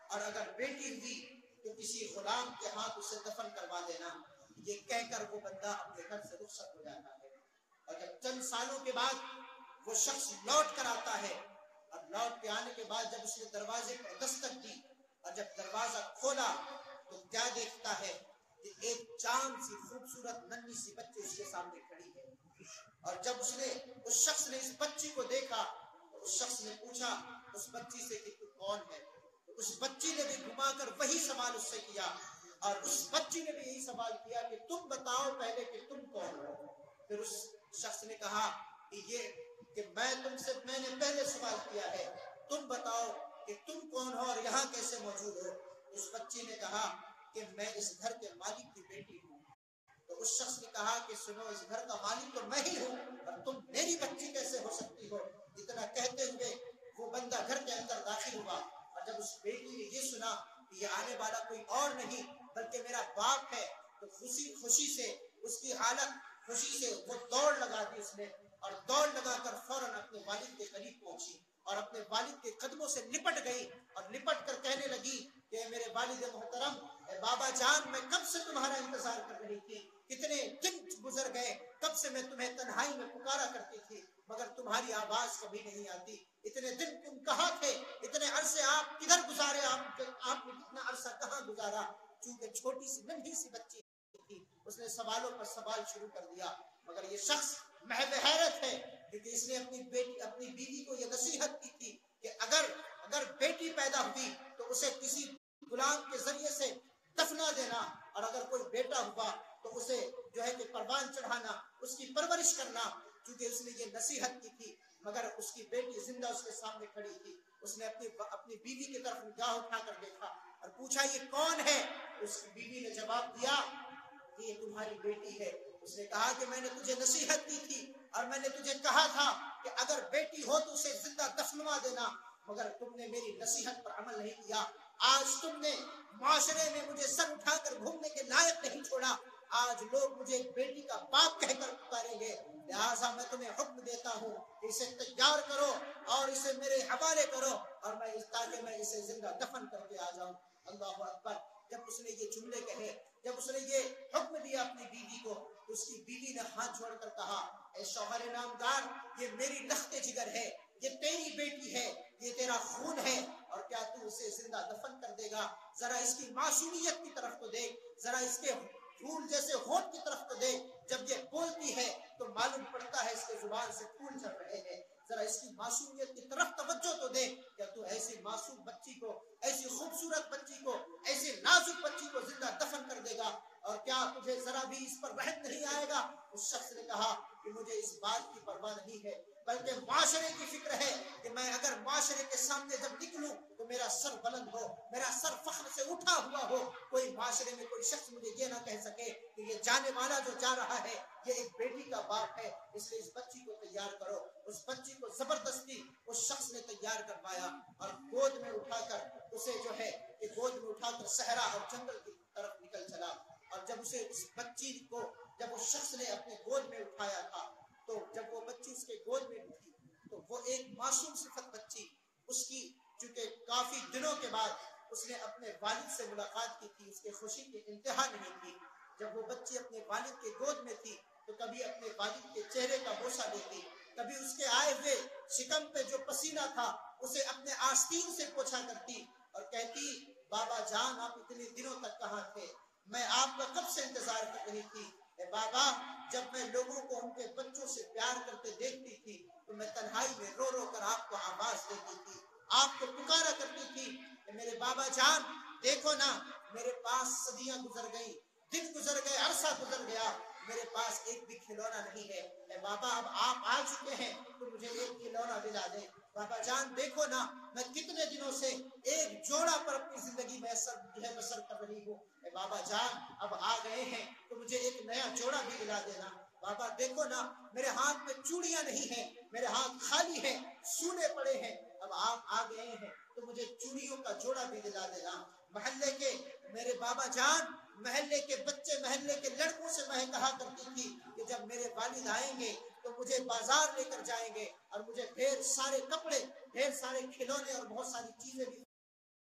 اور اگر بیٹی ہوئی تو کسی غلام کے ہاتھ اسے دفن کروا دینا۔ یہ کہہ کر وہ بندہ اپنے گھر سے رخصت ہو جاتا ہے، اور جب چند سالوں کے بعد وہ شخص لوٹ کر آتا ہے، اور لوٹ کے آنے کے بعد جب اس نے دروازے پر دستک دی اور جب دروازہ کھولا تو کیا دیکھتا ہے کہ ایک چاند سی خوبصورت ننھی سی بچی اس کے سامنے کھڑی ہے۔ اور جب اس نے اس شخص نے اس بچی کو دیکھا تو اس شخص نے پوچھا اس بچی سے کہ تو کون ہے؟ تو اس بچی نے بھی گھما کر وہی سوال اس سے کیا، اور اس بچی نے بھی یہی سوال کیا کہ تم بتاؤ پہلے کہ تم کون ہو۔ پھر اس شخص نے کہا کہ یہ کہ میں تم سے میں نے پہلے سوال کیا ہے، تم بتاؤ کہ تم کون ہو اور یہاں کیسے موجود ہو۔ اس بچی نے کہا کہ میں اس گھر کے مالک کی بیٹی ہوں۔ تو اس شخص نے کہا کہ سنو، اس گھر کا مالک تو میں ہی ہوں اور تم میری بچی کیسے ہو سکتی ہو؟ اتنا کہتے ہوئے وہ بندہ گھر کے اندر داخل ہوا، اور جب اس بیٹی نے یہ سنا کہ یہ آنے والا کوئی اور نہیں بلکہ میرا باپ ہے، تو خوشی خوشی سے اس کی حالت خوشی سے وہ دوڑ لگا دی اس نے، اور دوڑ لگا کر فوراً اپنے والد کے قریب پہنچی اور اپنے والد کے قدموں سے لپٹ گئی اور لپٹ کر کہنے لگی کہ میرے والد محترم، اے بابا جان، میں کب سے تمہارا انتظار کر رہی تھی، کتنے دن گزر گئے، کب سے میں تمہیں تنہائی میں پکارا کرتی تھی مگر تمہاری آواز کبھی نہیں آتی، اتنے دن تم کہاں تھے، اتنے عرصے آپ کدھر گزارے، آپ آپ نے کتنا عرصہ کہاں گزارا؟ چونکہ چھوٹی سی ننھی سی بچی تھی، اس نے سوالوں پر سوال شروع کر دیا، مگر یہ شخص محض حیرت ہے کیونکہ اس نے اپنی بیٹی اپنی بیوی کو یہ نصیحت کی تھی کہ اگر اگر بیٹی پیدا ہوئی تو اسے کسی غلام کے ذریعے سے دفنا دینا، اور اگر کوئی بیٹا ہوا تو اسے جو ہے کہ پروان چڑھانا، اس کی پرورش کرنا، کیونکہ اس نے یہ نصیحت کی تھی۔ مگر اس کی بیٹی زندہ اس کے سامنے کھڑی تھی، اس نے اپنی اپنی بیوی کی طرف نگاہ اٹھا کر دیکھا اور پوچھا یہ کون ہے؟ اس کی بیوی نے جواب دیا کہ یہ تمہاری بیٹی ہے۔ اس نے کہا کہ میں نے تجھے نصیحت دی تھی اور میں نے تجھے کہا تھا کہ اگر بیٹی ہو تو اسے زندہ دفنوا دینا، مگر تم نے میری نصیحت پر عمل نہیں کیا۔ آج تم نے معاشرے میں مجھے سر اٹھا کر گھومنے کے لائق نہیں چھوڑا، آج لوگ مجھے ایک بیٹی کا باپ کہہ کر پکاریں گے، لہٰذا میں تمہیں حکم دیتا ہوں کہ اسے تیار کرو اور اسے میرے حوالے کرو، اور میں تاکہ میں اسے زندہ دفن کر کے آ جاؤں۔ اللہ اکبر۔ جب اس نے یہ جملے کہے، جب اس نے یہ حکم دیا اپنی بیوی کو، تو اس کی بیوی نے ہاتھ جوڑ کر کہا اے شوہر نامدار، یہ میری لخت جگر ہے، یہ تیری بیٹی ہے، یہ تیرا خون ہے، اور کیا تو اسے زندہ دفن کر دے گا؟ ذرا اس کی معصومیت کی طرف تو دیکھ، ذرا اس کے پھول جیسے ہونٹ کی طرف تو دیکھ، جب یہ بولتی ہے تو معلوم پڑتا ہے اس کے زبان سے پھول جھڑ رہے ہیں، ذرا اس کی معصومیت کی طرف توجہ تو دے، کیا تو ایسی معصوم بچی کو، ایسی خوبصورت بچی کو، ایسی نازک بچی کو زندہ دفن کر دے گا؟ اور کیا تجھے ذرا بھی اس پر رحم نہیں آئے گا؟ اس شخص نے کہا کہ مجھے اس بات کی پرواہ نہیں ہے، بلکہ معاشرے کی فکر ہے کہ میں اگر معاشرے کے سامنے جب نکلوں تو میرا سر بلند ہو، میرا سر فخر سے اٹھا ہوا ہو، کوئی معاشرے میں کوئی شخص مجھے یہ نہ کہہ سکے کہ یہ جانے والا جو جا رہا ہے یہ ایک بیٹی کا باپ ہے، اس لیے اس بچی کو تیار کرو۔ اس بچی کو زبردستی اس شخص نے تیار کروایا اور گود میں اٹھا کر اسے جو ہے کہ گود میں اٹھا کر صحرا اور جنگل کی طرف نکل چلا، اور جب اسے اس بچی کو جب اس شخص نے اپنے گود میں اٹھایا تھا تو جب وہ بچی اس کے گود میں اٹھی تو وہ ایک معصوم صفت بچی، اس کی چونکہ کافی دنوں کے بعد اس نے اپنے والد سے ملاقات کی تھی، اس کے خوشی کی انتہا نہیں تھی۔ جب وہ بچی اپنے والد کے گود میں تھی تو کبھی اپنے والد کے چہرے کا بوسہ لیتی، کبھی اس کے آئے ہوئے شکم پہ جو پسینہ تھا اسے اپنے آستین سے پوچھا کرتی اور کہتی بابا جان آپ اتنے دنوں تک کہاں تھے، میں آپ کا کب سے انتظار کر رہی تھی۔ اے بابا، جب میں لوگوں کو ان کے بچوں سے پیار کرتے دیکھتی تھی تو میں تنہائی میں رو رو کر آپ کو آواز دیتی تھی، آپ کو پکارا کرتی تھی کہ میرے بابا جان دیکھو نا، میرے پاس صدیاں گزر گئی، دن گزر گئے، عرصہ گزر گیا، میرے پاس ایک بھی کھلونا نہیں ہے۔ اے بابا اب آپ آ چکے ہیں تو مجھے ایک کھلونا دلا دیں۔ بابا جان دیکھو نا، میں کتنے دنوں سے ایک جوڑا پر اپنی زندگی میں اثر جو ہے بسر کر رہی ہوں۔ اے بابا جان اب آ گئے ہیں تو مجھے ایک نیا جوڑا بھی دلا دینا۔ بابا دیکھو نا، میرے ہاتھ میں چوڑیاں نہیں ہیں، میرے ہاتھ خالی ہیں، سونے پڑے ہیں، اب آپ آ گئے ہیں تو مجھے چوڑیوں کا جوڑا بھی دلا دینا۔ محلے کے میرے بابا جان، محلے کے بچے، محلے کے لڑکوں سے میں کہا کرتی تھی کہ جب میرے والد آئیں گے تو مجھے بازار لے کر جائیں گے اور مجھے ڈھیر سارے کپڑے، ڈھیر سارے کھلونے اور بہت ساری چیزیں بھی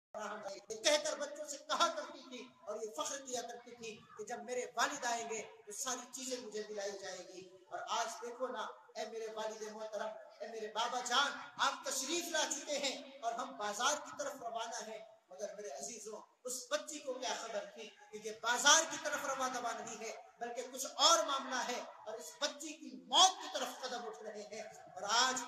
کہہ کر بچوں سے کہا کرتی تھی اور یہ فخر کیا کرتی تھی کہ جب میرے والد آئیں گے تو ساری چیزیں مجھے دلائی جائے گی. اور آج دیکھو نا اے میرے والد محترم، اے میرے بابا جان، آپ تشریف لا چکے ہیں اور ہم بازار کی طرف روانہ ہیں. مگر میرے عزیزوں، اس بچی کو کیا خبر تھی کہ یہ بازار کی طرف روانہ نہیں ہے بلکہ کچھ اور معاملہ ہے، اور اس بچی کی موت کی طرف قدم اٹھ رہے ہیں. اور آج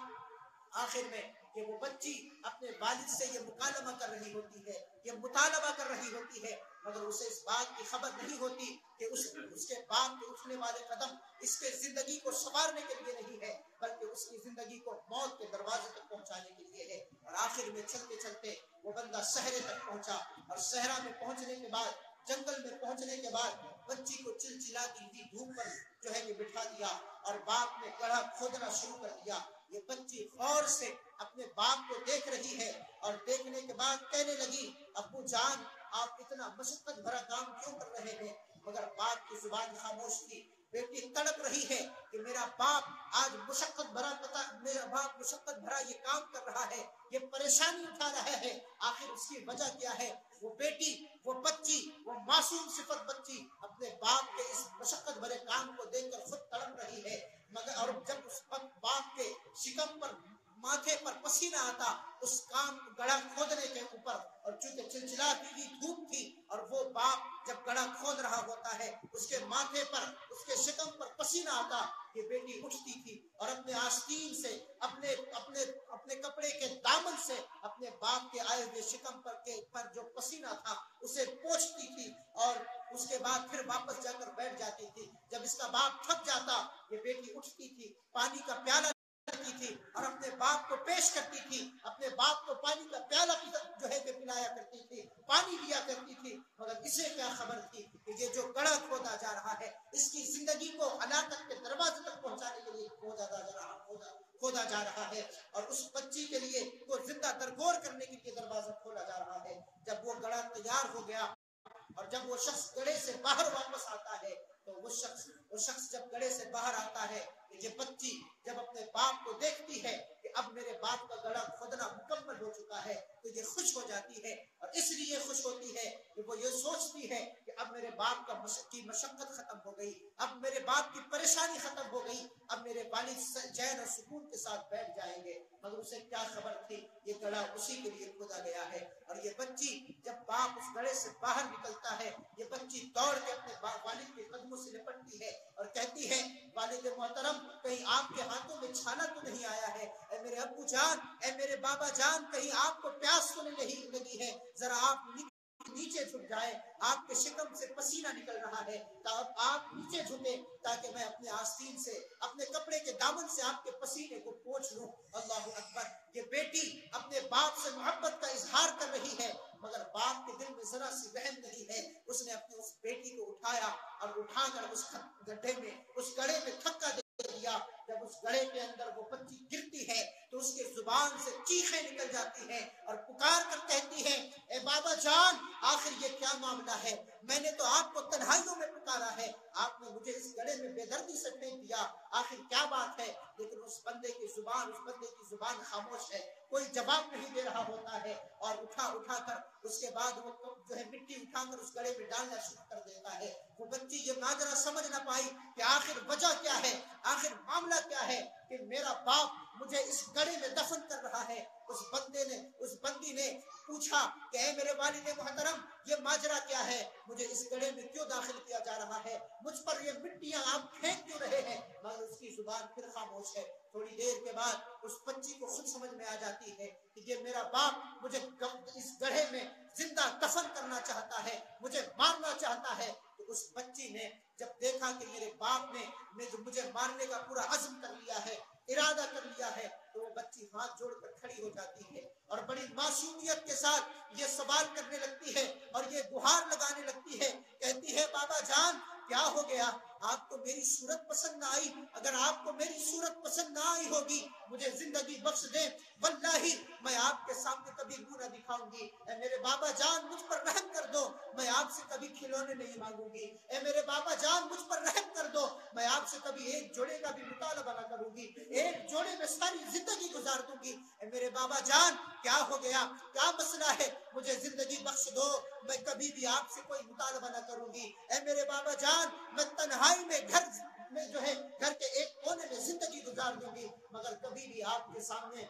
آخر میں کہ وہ بچی اپنے والد سے یہ مکالمہ کر رہی ہوتی ہے، یہ مطالبہ کر رہی ہوتی ہے، مگر اسے اس بات کی خبر نہیں ہوتی کہ اس اس کے باپ کے اٹھنے والے قدم اس کے زندگی کو سنوارنے کے لیے نہیں ہے بلکہ اس کی زندگی کو موت کے دروازے تک پہنچانے کے لیے ہے. اور آخر میں چلتے چلتے وہ بندہ صحرے تک پہنچا، اور صحرا میں پہنچنے کے بعد، جنگل میں پہنچنے کے بعد بچی کو چلچلاتی ہوئی دھوپ پر جو ہے کہ بٹھا دیا اور باپ نے گڑھا کھودنا شروع کر دیا. یہ بچی غور سے اپنے باپ کو دیکھ رہی ہے اور دیکھنے کے بعد کہنے لگی، ابو جان آپ اتنا مشقت بھرا کام کیوں کر رہے ہیں؟ مگر باپ کی زبان خاموش تھی. بیٹی تڑپ رہی ہے کہ میرا باپ آج مشقت بھرا پتا میرا باپ مشقت بھرا یہ کام کر رہا ہے، یہ پریشانی اٹھا رہا ہے، آخر اس کی وجہ کیا ہے؟ وہ بیٹی، وہ بچی، وہ معصوم صفت بچی اپنے باپ کے اس مشقت بھرے کام کو دیکھ کر خود تڑپ رہی ہے. مگر اور جب اس باپ کے شکم پر، ماتھے پر پسینہ آتا اس کام گڑھا کھودنے کے اوپر، اور چونکہ چلچلاتی ہوئی دھوپ تھی اور وہ باپ جب گڑھا کھود رہا ہوتا ہے اس کے ماتھے پر، اس کے شکم پر پسینہ آتا، یہ بیٹی اٹھتی تھی اور اپنے آستین سے، اپنے اپنے اپنے کپڑے کے دامن سے اپنے باپ کے آئے ہوئے شکم پر کے پر جو پسینہ تھا اسے پوچھتی تھی اور اس کے بعد پھر واپس جا کر بیٹھ جاتی تھی. جب اس کا باپ تھک جاتا یہ بیٹی اٹھتی تھی، پانی کا پیالہ کرتی تھی اور اپنے باپ کو پیش کرتی تھی، اپنے باپ کو پانی کا پیالہ جو ہے کہ پلایا کرتی تھی، پانی دیا کرتی تھی. مگر اسے کیا خبر تھی کہ یہ جو گڑھا کھودا جا رہا ہے اس کی زندگی کو ہلاکت کے دروازے تک پہنچانے کے لیے کھودا جا رہا کھودا کھودا جا رہا ہے، اور اس بچی کے لیے وہ زندہ درگور کرنے کے لیے دروازہ کھولا جا رہا ہے. جب وہ گڑھا تیار ہو گیا اور جب وہ شخص گڑھے سے باہر واپس آتا ہے تو وہ شخص وہ شخص جب گڑھے سے باہر آتا ہے کہ یہ بچی جب اپنے باپ کو دیکھتی ہے کہ اب میرے باپ کا گڑھا کھودنا مکمل ہو چکا ہے تو یہ خوش ہو جاتی ہے، اور اس لیے خوش ہوتی ہے کہ وہ یہ سوچتی ہے کہ اب میرے باپ کا کی مشقت ختم ہو گئی، اب میرے باپ کی پریشانی ختم ہو گئی، اب میرے والد چین اور سکون کے ساتھ بیٹھ جائیں گے. مگر اسے کیا خبر تھی یہ گڑھا اسی کے لیے کھودا گیا ہے. اور یہ بچی جب باپ اس گڑھے سے باہر نکلتا ہے یہ بچی دوڑ کے اپنے والد کے قدموں سے لپٹتی ہے اور کہتی ہے، والد محترم کہیں آپ کے ہاتھوں میں چھالا تو نہیں آیا ہے؟ اے میرے ابو جان، اے میرے بابا جان، کہیں آپ کو پیاس تو نہیں لگی ہے؟ ذرا آپ نیچے جھک جائے، آپ کے شکم سے پسینہ نکل رہا ہے، آپ نیچے جھکے تاکہ میں اپنے آستین سے، اپنے کپڑے کے دامن سے آپ کے پسینے کو پوچھ لوں. اللہ اکبر. یہ بیٹی اپنے باپ سے محبت کا اظہار کر رہی ہے مگر باپ کے دل میں ذرا سی رحم نہیں ہے. اس نے اپنی اس بیٹی کو اٹھایا اور اٹھا کر اس گڈھے میں، اس گڑھے میں دھکا دے دیا. جب اس گڑھے کے اندر وہ بچی گرتی ہے تو اس کے زبان سے چیخیں نکل جاتی ہیں اور پکار کر کہتی ہے، اے بابا جان آخر یہ کیا معاملہ ہے؟ میں نے تو آپ کو تنہائیوں میں پکارا ہے، آپ نے مجھے اس گڑھے میں بے دردی سے پھینک دیا، آخر کیا بات ہے؟ لیکن اس بندے کی زبان اس بندے کی زبان خاموش ہے، کوئی جواب نہیں دے رہا ہوتا ہے. اور اٹھا اٹھا کر اس کے بعد وہ جو ہے مٹی اٹھا کر اس گڑھے میں ڈالنا شروع کر دیتا ہے. وہ بچی یہ ماجرا سمجھ نہ پائی کہ آخر وجہ کیا ہے، آخر معاملہ کیا ہے کہ میرا باپ مجھے اس گڑھے میں دفن کر رہا ہے. اس بندے نے اس بندی نے پوچھا کہ اے میرے والد محترم یہ ماجرا کیا ہے، مجھے اس گڑھے میں کیوں داخل کیا جا رہا ہے، مجھ پر یہ مٹیاں آپ پھینک کیوں رہے ہیں؟ مگر اس کی زبان پھر خاموش ہے. تھوڑی دیر کے بعد اس بچی کو خود سمجھ میں آ جاتی ہے کہ یہ میرا باپ مجھے اس گڑھے میں زندہ دفن کرنا چاہتا ہے، مجھے مارنا چاہتا ہے. تو اس بچی نے جب دیکھا کہ میرے باپ نے مجھے مارنے کا پورا عزم کر لیا ہے، ارادہ کر لیا ہے، تو وہ بچی ہاتھ جوڑ کر کھڑی ہو جاتی ہے اور بڑی معصومیت کے ساتھ یہ سوال کرنے لگتی ہے اور یہ گہار لگانے لگتی ہے. کہتی ہے، بابا جان کیا ہو گیا؟ آپ کو میری صورت پسند نہ آئی؟ اگر آپ کو میری صورت پسند نہ آئی ہوگی مجھے زندگی بخش دیں، واللہ میں آپ کے سامنے کبھی منہ نہ دکھاؤں گی. اے میرے بابا جان مجھ پر رحم کر دو، میں آپ سے کبھی کھلونے نہیں مانگوں گی۔ اے میرے بابا جان مجھ پر رحم کر دو، میں آپ سے کبھی ایک جوڑے کا بھی مطالبہ نہ کروں گی، ایک جوڑے میں ساری زندگی گزار دوں گی۔ اے میرے بابا جان کیا ہو گیا، کیا مسئلہ ہے، مجھے زندگی بخش دو، میں کبھی بھی آپ سے کوئی مطالبہ نہ کروں گی۔ اے میرے بابا جان میں تنہائی میں گھر میں جو ہے گھر کے ایک کونے میں زندگی گزار دوں گی، مگر کبھی بھی آپ کے سامنے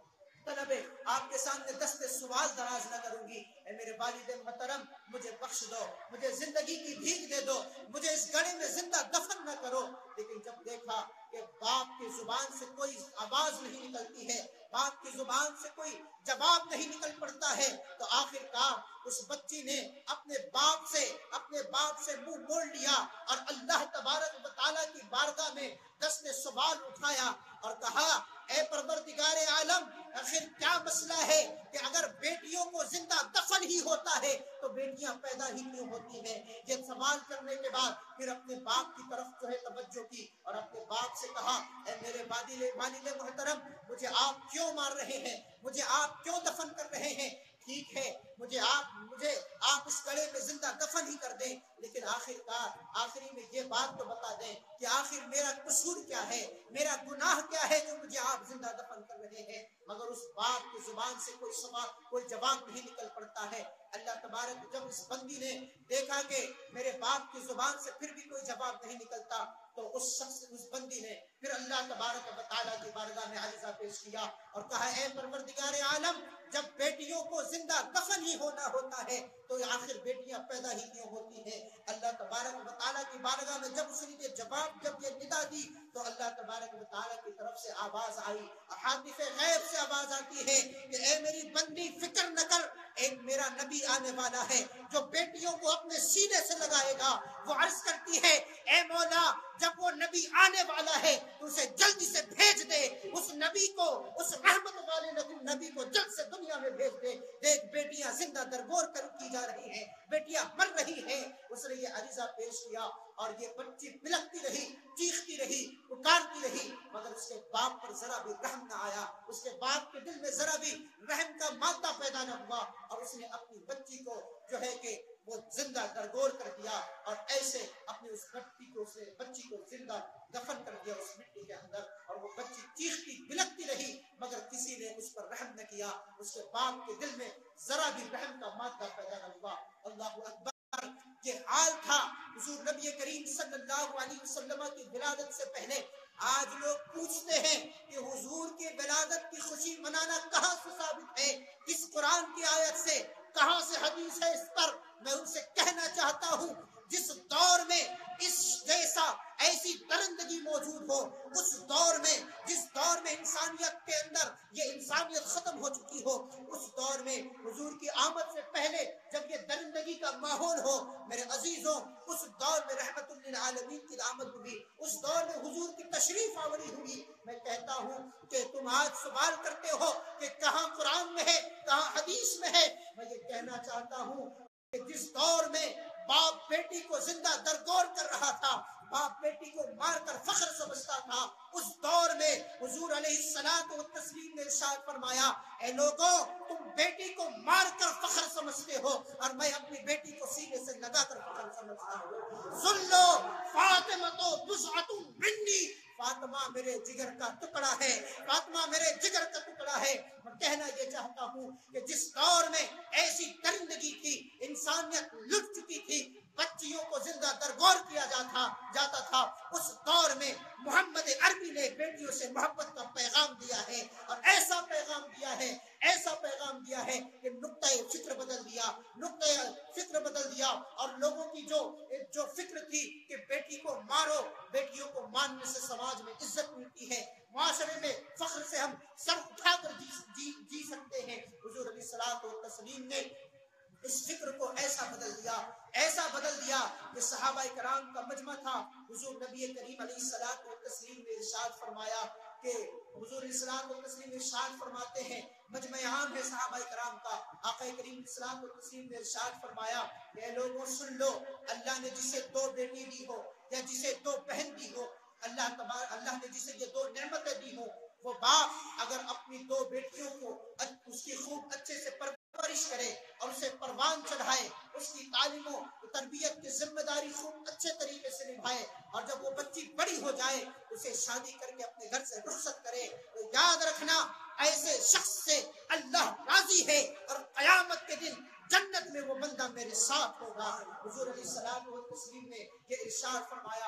طلب ہے، آپ کے سامنے دست سوال دراز نہ کروں گی۔ اے میرے والد محترم مجھے بخش دو، مجھے زندگی کی بھیک دے دو، مجھے اس گڑھے میں زندہ دفن نہ کرو۔ لیکن جب دیکھا کہ باپ کی زبان سے کوئی آواز نہیں نکلتی ہے، باپ کی زبان سے کوئی جواب نہیں نکل پڑتا ہے، تو آخر کار اس بچی نے اپنے باپ سے اپنے باپ سے منہ موڑ لیا اور اللہ تبارک و تعالیٰ کی بارگاہ میں دست سوال اٹھایا اور کہا اے پروردگار عالم، آخر کیا مسئلہ ہے کہ اگر بیٹیوں کو زندہ دفن ہی ہوتا ہے تو بیٹیاں پیدا ہی کیوں ہوتی ہیں؟ یہ سوال کرنے کے بعد پھر اپنے باپ کی طرف جو ہے توجہ کی اور اپنے باپ سے کہا اے میرے والد والد محترم مجھے آپ کیوں مار رہے ہیں، مجھے آپ کیوں دفن کر رہے ہیں؟ ٹھیک ہے مجھے آپ مجھے آپ اس گڑھے میں زندہ دفن ہی کر دیں، لیکن آخر کار آخری میں یہ بات تو بتا دیں کہ آخر میرا قصور کیا ہے، میرا گناہ کیا ہے جو مجھے آپ زندہ دفن کر رہے ہیں؟ مگر اس باپ کی زبان سے کوئی سوال کوئی جواب نہیں نکل پڑتا ہے۔ اللہ تبارک جب اس بندی نے دیکھا کہ میرے باپ کی زبان سے پھر بھی کوئی جواب نہیں نکلتا تو اس شخص اس بندی نے پھر اللہ تبارک و تعالیٰ کی بارگاہ میں عرضہ پیش کیا اور کہا اے پروردگار عالم، جب بیٹیوں کو زندہ دفن ہی ہونا ہوتا ہے تو آخر بیٹیاں پیدا ہی کیوں ہوتی ہیں؟ اللہ تبارک و تعالیٰ کی بارگاہ میں جب اس نے یہ جواب جب یہ ندا دی تو اللہ تبارک و تعالیٰ کی طرف سے آواز آئی، حاطف غیب سے آواز آتی ہے کہ اے میری بندی فکر نہ کر، ایک میرا نبی آنے والا ہے جو بیٹیوں کو اپنے سینے سے لگائے گا۔ وہ عرض کرتی ہے اے مولا جب وہ نبی آنے والا ہے تو اسے جلدی سے بھیج دے، اس نبی کو اس رحمت والے نبی کو جلد سے دنیا میں بھیج دے۔ دیکھ بیٹیاں زندہ درگور کر کی جا رہی ہیں، بیٹیاں مر رہی ہیں۔ اس نے یہ عریضہ پیش کیا اور یہ بچی بلکتی رہی، چیختی رہی، پکارتی رہی، مگر اس کے باپ پر ذرا بھی رحم نہ آیا، اس کے باپ کے دل میں ذرا بھی رحم کا مادہ پیدا نہ ہوا اور اس نے اپنی بچی کو جو ہے کہ وہ زندہ درگور کر دیا اور ایسے اپنی اس بچی کو اسے بچی کو زندہ دفن کر دیا اس مٹی کے اندر، اور وہ بچی چیختی بلکتی رہی مگر کسی نے اس پر رحم نہ کیا، اس کے باپ کے دل میں ذرا بھی رحم کا مادہ پیدا نہ ہوا۔ اللہ اکبر، یہ حال تھا حضور نبی کریم صلی اللہ علیہ وسلم کی ولادت سے پہلے۔ آج لوگ پوچھتے ہیں کہ حضور کی ولادت کی خوشی منانا کہاں سے ثابت ہے، کس قرآن کی آیت سے، کہاں سے حدیث ہے اس پر؟ میں ان سے کہنا چاہتا ہوں جس دور میں اس جیسا ایسی درندگی موجود ہو، اس دور میں جس دور میں انسانیت کے اندر یہ انسانیت ختم ہو چکی ہو، اس دور میں حضور کی آمد سے پہلے جب یہ درندگی کا ماحول ہو، میرے عزیزوں اس دور میں رحمت للعالمین کی آمد ہوئی، اس دور میں حضور کی تشریف آوری ہوئی۔ میں کہتا ہوں کہ تم آج سوال کرتے ہو کہ کہاں قرآن میں ہے، کہاں حدیث میں ہے، میں یہ کہنا چاہتا ہوں کہ جس دور میں باپ بیٹی کو زندہ درگور کر رہا تھا، باپ بیٹی کو مار کر فخر سمجھتا تھا، اس دور میں حضور علیہ الصلوۃ والتسلیم نے ارشاد فرمایا اے لوگوں تم بیٹی کو مار کر فخر سمجھتے ہو اور میں اپنی بیٹی کو سینے سے لگا کر فخر سمجھتا ہوں۔ سن لو فاطمہ تو بضعۃ منی، فاطمہ میرے جگر کا ٹکڑا ہے، فاطمہ میرے جگر کا ٹکڑا ہے۔ میں کہنا یہ چاہتا ہوں کہ جس دور میں ایسی درندگی تھی، انسانیت لٹ چکی تھی، بچیوں کو زندہ درگور کیا جاتا جاتا تھا، اس دور میں محمد عربی نے بیٹیوں سے محبت کا پیغام دیا ہے اور ایسا پیغام دیا ہے ایسا پیغام دیا ہے کہ نقطۂ فکر بدل دیا نقطۂ فکر بدل دیا اور لوگوں کی جو جو فکر تھی کہ بیٹی کو مارو، بیٹیوں کو مارنے سے سماج میں عزت ملتی ہے، معاشرے میں فخر سے ہم سر اٹھا کر جی, جی, جی سکتے ہیں، حضور علیہ الصلوۃ والتسلیم نے اس فکر کو ایسا بدل دیا ایسا بدل دیا کہ صحابہ کرام کا مجمع تھا، حضور نبی کریم علیہ الصلوۃ والتسلیم نے ارشاد فرمایا کہ حضور علیہ الصلوۃ والتسلیم ارشاد فرماتے ہیں، مجمع عام ہے صحابہ کرام کا، آقا کریم علیہ الصلوۃ والتسلیم نے ارشاد فرمایا کہ لوگوں سن لو، اللہ نے جسے دو بیٹی دی ہو یا جسے دو بہن دی ہو، اللہ تبارک اللہ نے جسے یہ دو نعمتیں دی ہوں، وہ باپ اگر اپنی دو بیٹیوں کو اس کی خوب اچھے سے پرورش کرے اور اسے پروان چڑھائے، اس کی तालीम और तरबियत की जिम्मेदारी खूब अच्छे तरीके से निभाए, और जब वो बच्ची बड़ी हो जाए उसे शादी करके अपने घर से रुखसत करे। तो याद रखना, ऐसे शख्स से अल्लाह राजी है और कयामत के दिन जन्नत में वो बंदा मेरे साथ होगा। हुजूर अलैहिस्सलाम व तस्लीम ने ये इरशाद फरमाया,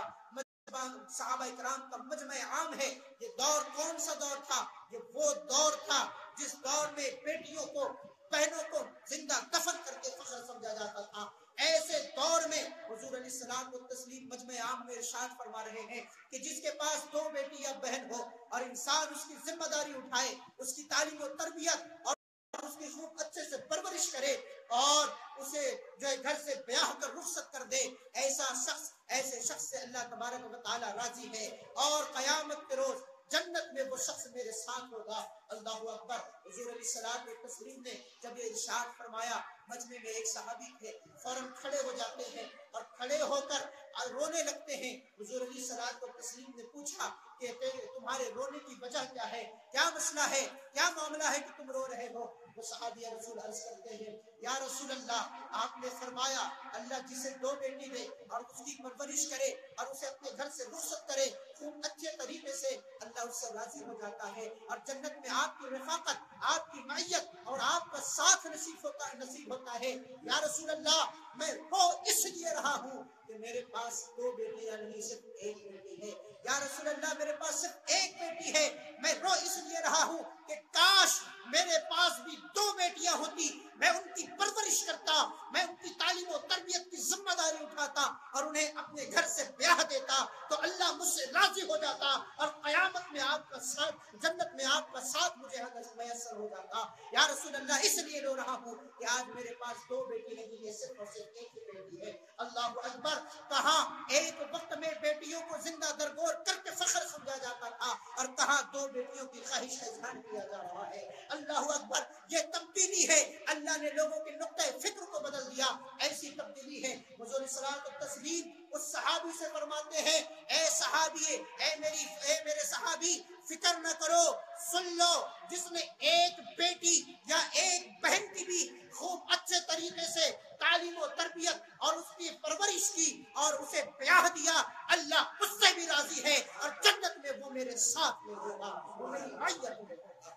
सहाबा इकराम का मजमे आम है। ये दौर कौन सा दौर था? ये वो दौर था जिस दौर में बेटियों को, बहनों को जिंदा दफन करके फख्र समझा जाता था। ऐसे दौर में हुजूर अलैहिस्सलाम व तस्लीम मजमे आम में इरशाद फरमा रहे हैं कि जिसके पास दो बेटी या बहन हो और इंसान उसकी जिम्मेदारी उठाए, उसकी तालीम और तरबियत और उसकी खूब अच्छे से परवरिश करे और उसे जो है घर से ब्याह कर रुखसत कर दे, ऐसा शख्स, ऐसे शख्स से अल्लाह तबारक व तआला राजी है और कयामत के रोज जन्नत में वो शख्स मेरे साथ होगा। अल्लाहु अकबर। हुजूर अलैहिस्सलाम व तस्लीम ने जब ये इरशाद फरमाया, मजमे में एक सहाबी थे, फौरन खड़े हो जाते हैं और खड़े होकर रोने लगते हैं। हुजूर अलैहिस्सलाम व तस्लीम ने पूछा कि तुम्हारे रोने की वजह क्या है, क्या मसला है, क्या मामला है कि तुम रो रहे हो? वो सहाबी रसूल अर्ज करते हैं, या रसूल अल्लाह, आपने फरमाया अल्लाह जिसे दो बेटी दे और उसकी परवरिश करे और उसे अपने घर से रुखसत करे, खूब अच्छे तरीके से अल्लाह उससे राजी हो जाता है और जन्नत में आपकी रफाकत, आपकी मैयत और आपका साथ नसीब होता नसीब होता है। या रसूल अल्लाह, मैं रो इसलिए रहा हूँ कि मेरे पास दो बेटियां नहीं, सिर्फ एक बेटी है। या रसूल अल्लाह, मेरे पास सिर्फ एक बेटी है। मैं रो इसलिए रहा हूँ कि काश मेरे पास भी दो बेटियां होती, मैं उनकी परवरिश करता, मैं उनकी तालीम और तरबियत की जिम्मेदारी उठाता और उन्हें अपने घर से ब्याह देता, तो अल्लाह मुझसे राजी हो जाता और कयामत में आपका साथ, जन्नत में आपका साथ मुझे मैसर हो जाता। या रसूल अल्लाह, इसलिए रो रहा हूँ कि आज मेरे पास दो बेटी नहीं है, सिर्फ और सिर्फ एक ही बेटी है। अल्लाह अकबर। कहाँ एक वक्त में बेटियों को जिंदा दरगोर करके फख्र समझा जाता था और कहाँ दो बेटियों की ख्वाहिश का इजहार किया जा रहा है। अल्लाह अकबर। ये तब्दीली है, अल्लाह ने लोगों के नुक्ते फिक्र को बदल दिया, ऐसी तब्दीली है। हुजूर सल्लल्लाहु अलैहि वसल्लम उस सहाबी से फरमाते हैं, ए सहाबी, ए मेरी ए मेरे सहाबी, फिक्र न करो, सुन लो, जिसने एक बेटी या एक बहन की भी खूब अच्छे तरीके से तालीम और तरबियत और उसकी परवरिश की और उसे ब्याह दिया, अल्लाह उससे भी राजी है और जन्नत में वो मेरे साथ में होगा, वो मेरी मैयत में होगा।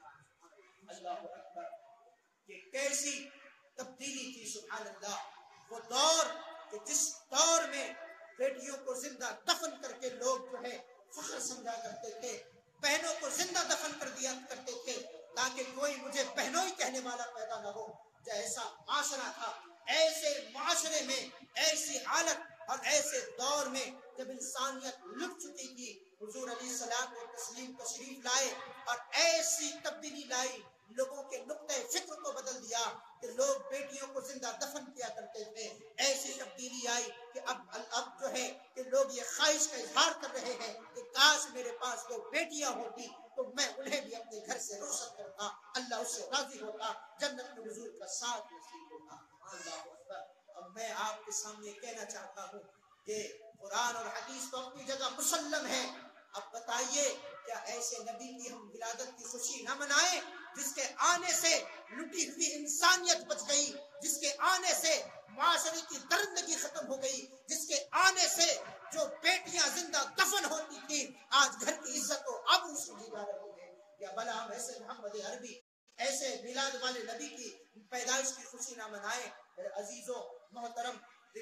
अल्लाह अकबर। ये कैसी तब्दीली थी, सुभान अल्लाह। वो दौर कि जिस दौर में बेटियों को जिंदा दफन करके लोग जो है फख्र समझा करते थे, बहनों को जिंदा दफन कर दिया करते थे ताकि कोई मुझे बहनों ही कहने वाला पैदा न हो। जैसा माशरा था, ऐसे माशरे में, ऐसी हालत और ऐसे दौर में जब इंसानियत लुट चुकी थी, हुजूर अलैहिस्सलाम व तस्लीम तशरीफ लाए और ऐसी तब्दीली लाई, लोगों के नुक्ते फिक्र को बदल दिया कि लोग बेटियों को जिंदा दफन किया करते थे। ऐसी तब्दीली आई कि अब अब जो है कि लोग ये ख्वाहिश का इजहार कर रहे हैं कि काश मेरे पास दो बेटियां होती तो मैं उन्हें भी अपने घर से रुखसत करता, अल्लाह उससे राजी होता, जन्नत में हुजूर का साथ नसीब होता। अल्लाह अकबर। अब मैं आपके सामने कहना चाहता हूँ कि कुरान और हदीस तो अपनी जगह मुसल्लम है, अब बताइए क्या ऐसे नबी की हम विलादत की खुशी न मनाएं जिसके आने से लुटी हुई इंसानियत बच गई, जिसके आने से माशरे की दरिंदगी खत्म हो गई, जिसके आने से जो बेटियां जिंदा दफन होती थी आज घर की इज्जत को अब सुझी जा रही है। क्या भला हम ऐसे मोहम्मद अरबी, ऐसे मिलाद वाले नबी की पैदाइश की खुशी ना मनाएं? मेरे अजीजों मोहतरम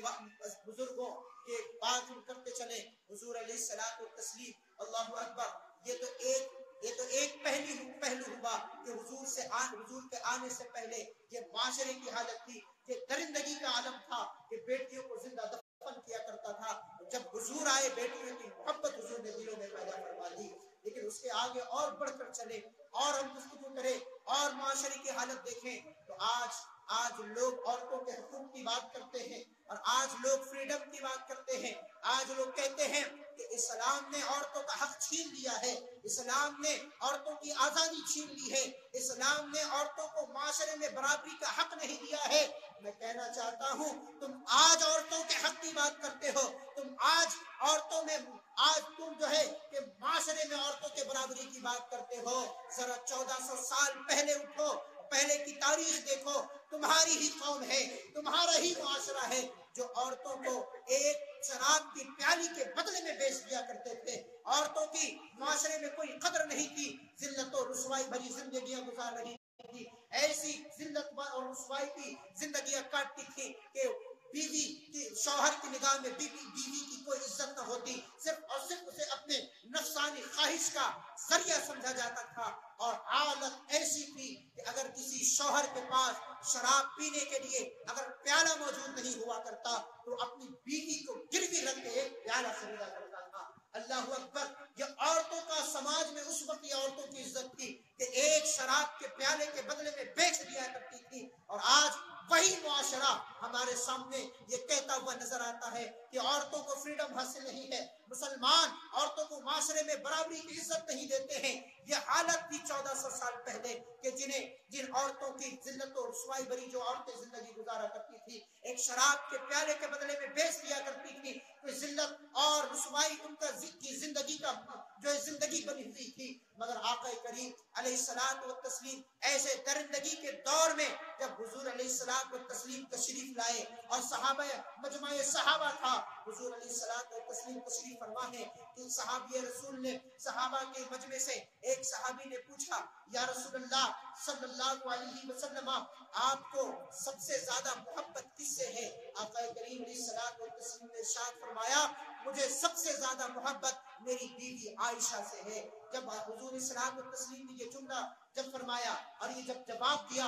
बुजुर्गों के बात हम करते चले, हुजूर अलैहिस्सलातु तस्लीम, अल्लाहु अकबर। ये तो एक ये तो एक पहली पहलू हुआ कि हुजूर से आ, हुजूर के आने से पहले ये माशरे की हालत थी, ये दरिंदगी का आलम था कि बेटियों को जिंदा दफन किया करता था। जब हुजूर आए, बेटियों की मोहब्बत हुजूर ने दिलों में पैदा करवा दी। लेकिन उसके आगे और बढ़कर चले और हम गुफ्तगू करें और माशरे की हालत देखें तो आज आज लोग औरतों के हुकूक की बात करते हैं और आज लोग फ्रीडम की बात करते हैं। आज लोग कहते हैं कि इस्लाम ने औरतों का हक छीन लिया है, इस्लाम ने औरतों की आजादी छीन ली है, इस्लाम ने औरतों को माशरे में बराबरी का हक नहीं दिया है। मैं कहना चाहता हूँ, तुम आज औरतों के हक की बात करते हो, तुम आज औरतों में आज तुम जो है कि माशरे में औरतों के बराबरी की बात करते हो। जरा चौदह सौ साल पहले उठो, पहले की तारीख देखो, तुम्हारी ही कौम है, तुम्हारा ही मुआशरा है जो औरतों को एक शराब की प्याली के बदले में बेच दिया करते थे। औरतों की मुआशरे में कोई कदर नहीं थी, जिल्लत और रुसवाई भरी जिंदगियां गुजार रही थी। ऐसी जिल्लत और रुसवाई की जिंदगियां काटती थी कि बीवी की, शौहर की निगाह में बीवी बीवी की कोई इज्जत न होती, सिर्फ और सिर्फ उसे अपने नफसानी ख्वाहिश का जरिया समझा जाता था। और हालत ऐसी थी कि अगर किसी शौहर के पास शराब पीने के लिए अगर प्याला मौजूद नहीं हुआ करता तो अपनी बीवी को गिरवी रख के एक प्याला खरीदा करता था। अल्लाह अकबर, ये औरतों का समाज में उस वक्त ये औरतों की इज्जत थी कि एक शराब के प्याले के बदले में बेच दिया करती थी। और आज वही मुआशरा हमारे सामने ये कहता हुआ नजर आता है कि औरतों को फ्रीडम हासिल नहीं है, मुसलमान औरतों को माशरे में बराबरी की इज्जत नहीं देते हैं। ये हालत थी चौदह सौ साल पहले कि जिन्हें जिन औरतों की जिल्लत और रुसवाई भरी जो औरतें जिंदगी गुजारा करती थी, एक शराब के प्याले के बदले में बेच दिया करती थी, तो जिल्लत और रुसवाई उनका की जिंदगी का जो जिंदगी बनी हुई थी। मगर आका करीम अलैहिस्सलातु व तस्लीम ऐसे दरिंदगी के दौर में जब हुजूर अलैहिस्सलातु व तस्लीम तशरीफ लाए और सहाबा मजमा सहाबा था, हुजूर अलैहिस्सलातु व तस्लीम तशरीफ फरमा है कि सहाबी रसूल ने सहाबा के मजमे से एक सहाबी ने पूछा, या रसूलल्लाह सल्लल्लाहु अलैहि वसल्लम, आपको सबसे ज्यादा मोहब्बत किससे है? आका करीम अलैहिस्सलातु व तस्लीम ने इरशाद फरमाया, मुझे सबसे ज्यादा मोहब्बत मेरी बीवी आयशा से है। जब हुजूर सल्लल्लाहु अलैहि वसल्लम ने ये जुमला जब फरमाया और ये जब जवाब दिया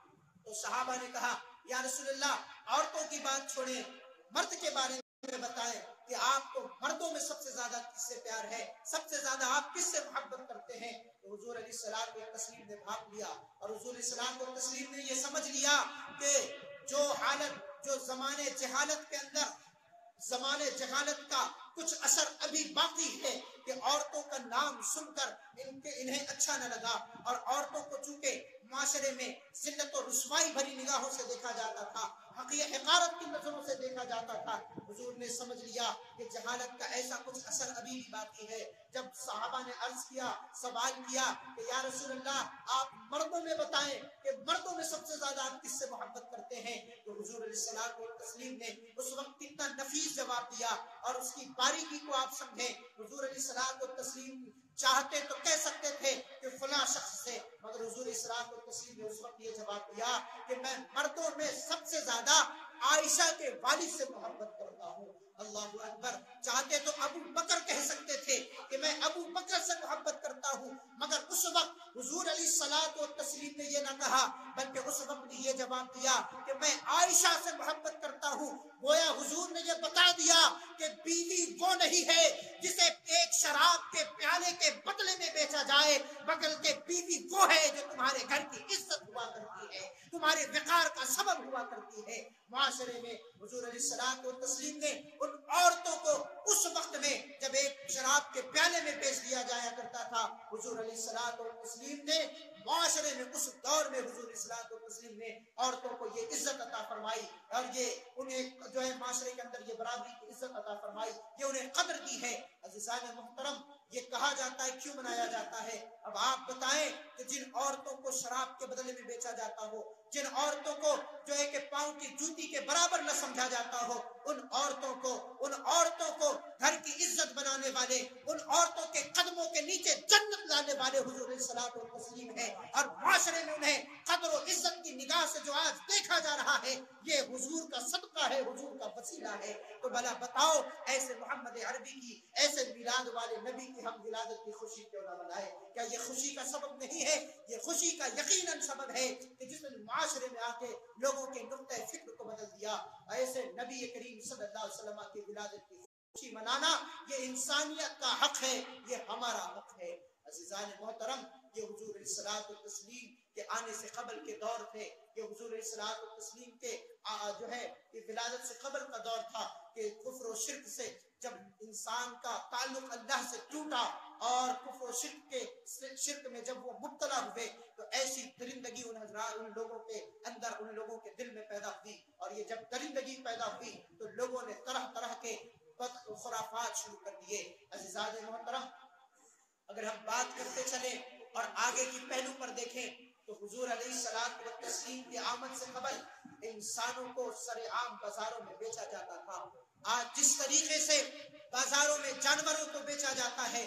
तो सहाबा ने कहा, या रसूलल्लाह, औरतों की बात छोड़े, मर्द के बारे में बताएं कि आपको मर्दों में सबसे ज्यादा किससे प्यार है, सबसे ज्यादा आप किससे मोहब्बत करते हैं? तो हुजूर अलैहिस्सलातु व तस्लीम ने भाग लिया और हुजूर अलैहिस्सलातु व तस्लीम ने ये समझ लिया कि जो हालत, जो जमाने जहालत के अंदर जमाने जहालत का कुछ असर अभी बाकी है कि औरतों का नाम सुनकर इनके इन्हें अच्छा न लगा और औरतों को चूंकि माशरे में जिल्लत और रुसवाई भरी निगाहों से देखा जाता था, हक़ारत की नजरों से देखा जाता था, हुजूर ने समझ लिया कि जहालत का ऐसा कुछ असर अभी भी बाकी है। जब सहाबा ने अर्ज किया, सवाल किया कि या रसूलल्लाह, आप मर्दों में बताएं कि मर्दों में सबसे ज्यादा आप किससे मोहब्बत करते हैं? तो हुजूर अलैहिस्सलातु व तस्लीम ने उस वक्त कितना नफीस जवाब दिया और उसकी बारीकी को आप समझें। हुजूर अलैहिस्सलातु व तस्लीम चाहते तो कह सकते थे कि फला शख्स से, मगर हुजूर अलैहिस्सलातु व तस्लीम ने उस वक्त ये जवाब दिया कि मैं मर्दों में सबसे ज्यादा आयशा के वालिद से मोहब्बत करता हूँ। अल्लाहु अकबर, चाहते तो अबू बकर कह सकते थे कि मैं अबू बकर से मोहब्बत करता हूँ, मगर उस वक्त हुजूर अलैहिस्सलातु व तस्लीम ने ये ना कहा, बल्कि उस वक्त ये जवाब दिया कि मैं आयशा से मोहब्बत करता हूँ। गोया हुजूर ने ये बता दिया कि बीवी वो नहीं है जिसे एक शराब के प्याले के बदले में बेचा जाए, बल्कि बीवी वो है जो तुम्हारे घर की इज्जत हुआ करती है, तुम्हारे विकार का सबब हुआ करती है। माशरे में हुजूर अलैहिस्सलातु व तस्लीम ने उन औरतों को उस वक्त में जब एक शराब के प्याले में बेच दिया जाया करता था, हुजूर अलैहिस्सलातु व तस्लीम ने माशरे में उस दौर में हुजूर अलैहिस्सलातु व तस्लीम ने औरतों को ये इज्जत अता फरमाई और ये उन्हें जो है माशरे के अंदर ये बराबरी की इज्जत अता फरमाई, ये उन्हें कदर दी है। अज़ीज़ान मोहतरम, ये कहा जाता है, क्यों मनाया जाता है? अब आप बताएं कि जिन औरतों को शराब के बदले में बेचा जाता हो, जिन औरतों को जो है कि पांव की जूती के बराबर न समझा जाता हो, उन औरतों को उन औरतों को घर की इज्जत बनाने वाले, उन औरतों के कदमों के नीचे जन्नत लाने वाले हुजूर अलैहिस्सलातु व तस्लीम है। और माशरे में उन्हें कदर और इज्जत की निगाह से जो आज देखा जा रहा है, ये हुजूर का सदका है, हुजूर का वसीला है। तो भला बताओ, ऐसे मोहम्मद अरबी की, ऐसे मिलाद वाले नबी की हम विलादत की खुशी क्यों न मनाए? क्या ये खुशी का सबब नहीं है? ये खुशी का यकीनन सबब है कि जिसने माशरे में आके लोगों के नुक्ते फिक्र को बदल दिया। ऐसे नबी करीम सल्लल्लाहु अलैहि वसल्लम की विलादत की खुशी मनाना ये इंसानियत का हक है, ये हमारा हक है। अज़ीज़ान मोहतरम, ये हुजूर अलैहिस्सलातु व तस्लीम के आने से कबल के दौर थे, ये हुजूर अलैहिस्सलातु व तस्लीम के जो है ये विलादत से कबल का दौर था कि कुफ्र और शिर्क से जब इंसान का ताल्लुक अल्लाह से टूटा और कुफ्र और शिर्क के शिर्क में जब वो मुब्तला हुए, तो ऐसी दरिंदगी उन हज़रात उन लोगों के अंदर, उन लोगों के दिल में पैदा हुई। और ये जब दरिंदगी पैदा हुई तो लोगों ने तरह तरह के बद खुराफात शुरू कर दिए। अज़ीज़ान मोहतरम, अगर हम बात करते चले और आगे की पहलू पर देखें تو حضور علیہ الصلوۃ والتسلیم کی آمد سے قبل انسانوں کو سر عام بازاروں میں بیچا جاتا تھا. آج جس طریقے سے بازاروں میں جانوروں کو بیچا جاتا ہے،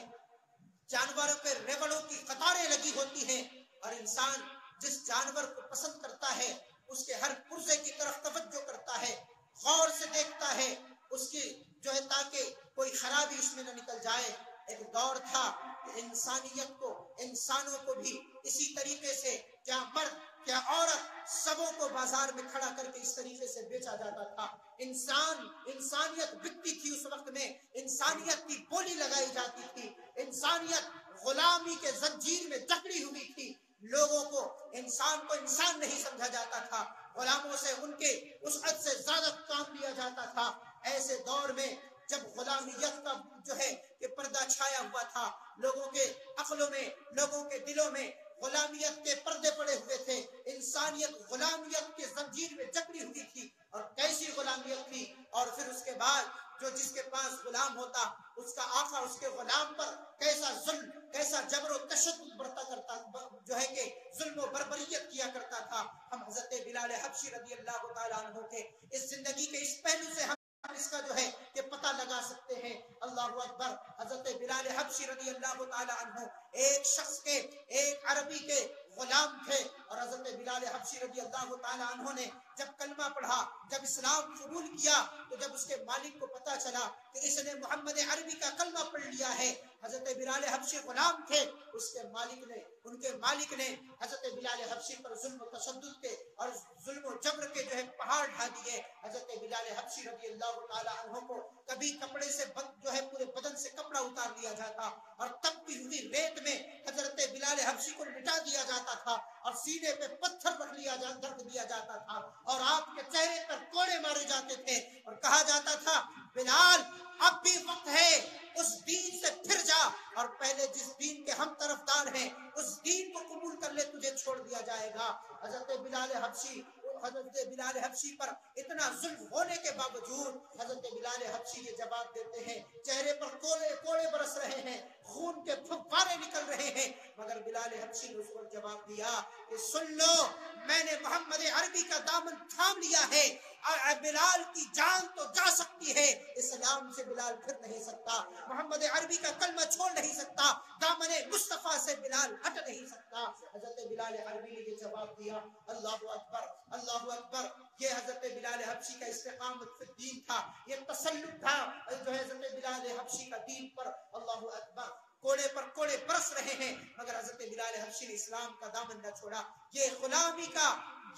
جانوروں پہ ریوڑوں کی قطاریں لگی ہوتی ہیں، اور انسان جس جانور کو پسند کرتا ہے اس کے ہر پرزے کی طرف توجہ کرتا ہے، غور سے دیکھتا ہے اس کی جو ہے تاکہ کوئی خرابی اس میں نہ نکل جائے. ایک دور تھا کہ انسانیت کو، انسانوں کو بھی اسی طریقے سے کیا مرد کیا عورت سبوں کو بازار میں کھڑا کر کے اس طریقے سے بیچا جاتا تھا. انسان انسانیت بکتی تھی اس وقت میں، انسانیت کی بولی لگائی جاتی تھی، انسانیت غلامی کے زنجیر میں جکڑی ہوئی تھی. لوگوں کو، انسان کو انسان نہیں سمجھا جاتا تھا، غلاموں سے ان کے اس حد سے زیادہ کام لیا جاتا تھا. ایسے دور میں جب غلامیت کا جو ہے کہ پردہ چھایا ہوا تھا، لوگوں کے عقلوں میں، لوگوں کے دلوں میں غلامیت کے پردے پڑے ہوئے تھے، انسانیت غلامیت کے زنجیر میں جکڑی ہوئی تھی. اور کیسی غلامیت تھی! اور پھر اس کے بعد جو جس کے پاس غلام ہوتا اس کا آقا اس کے غلام پر کیسا ظلم، کیسا جبر و تشدد برتا کرتا، جو ہے کہ ظلم و بربریت کیا کرتا تھا. ہم حضرت بلال حبشی رضی اللہ تعالیٰ عنہ کے اس زندگی کے اس پہلو سے ہم اس کا جو ہے کہ پتہ لگا سکتے ہیں. اللہ اکبر. حضرت بلال حبشی رضی اللہ تعالیٰ عنہ ایک شخص کے، ایک عربی کے غلام تھے، اور حضرت بلال حبشی رضی اللہ تعالیٰ عنہ نے جب کلمہ پڑھا، جب اسلام قبول کیا، تو جب اس کے مالک کو پتا چلا کہ اس نے محمد عربی کا کلمہ پڑھ لیا ہے، حضرت بلال حبشی غلام تھے، اس کے مالک نے ان کے مالک نے حضرت بلال حبشی پر ظلم و تشدد کے اور ظلم و جبر کے جو ہے پہاڑ ڈھا دیے. حضرت بلال حبشی رضی اللہ تعالیٰ عنہ کو کبھی کپڑے سے جو ہے پورے بدن سے کپڑا اتار دیا جاتا، اور تپتی ہوئی ریت میں حضرت بلال حبشی کو لٹا دیا جاتا تھا، اور سینے پہ پتھر رکھ لیا جاتا رکھ دیا جاتا تھا، اور آپ کے چہرے پر کوڑے مارے جاتے تھے، اور کہا جاتا تھا بلال اب بھی وقت ہے، اس دین سے پھر جا، اور پہلے جس دین کے ہم طرفدار ہیں اس دین کو قبول کر لے، تجھے چھوڑ دیا جائے گا. حضرت بلال حبشی حضرت بلال حبشی پر اتنا ظلم ہونے کے باوجود حضرت بلال حبشی یہ جواب دیتے ہیں، چہرے پر کوڑے کوڑے برس رہے ہیں، خون کے پھوارے نکل رہے ہیں، مگر بلال حبشی نے اس کو جواب دیا کہ سن لو، میں نے محمد عربی کا دامن تھام لیا ہے، بلال کی جان تو جا سکتی ہے، اسلام سے بلال پھر نہیں سکتا، محمد عربی کا کلمہ چھوڑ نہیں سکتا، دامن مصطفیٰ سے بلال ہٹ نہیں سکتا. حضرت بلال عربی نے یہ جواب دیا. اللہ اکبر، اللہ اکبر. یہ حضرت بلال حبشی کا استقامت فی الدین تھا، یہ تسلط تھا جو ہے حضرت بلال حبشی کا دین پر. اللہ اکبر. کوڑے پر کوڑے برس رہے ہیں، مگر حضرت بلال حبشی نے اسلام کا دامن نہ چھوڑا. یہ غلامی کا،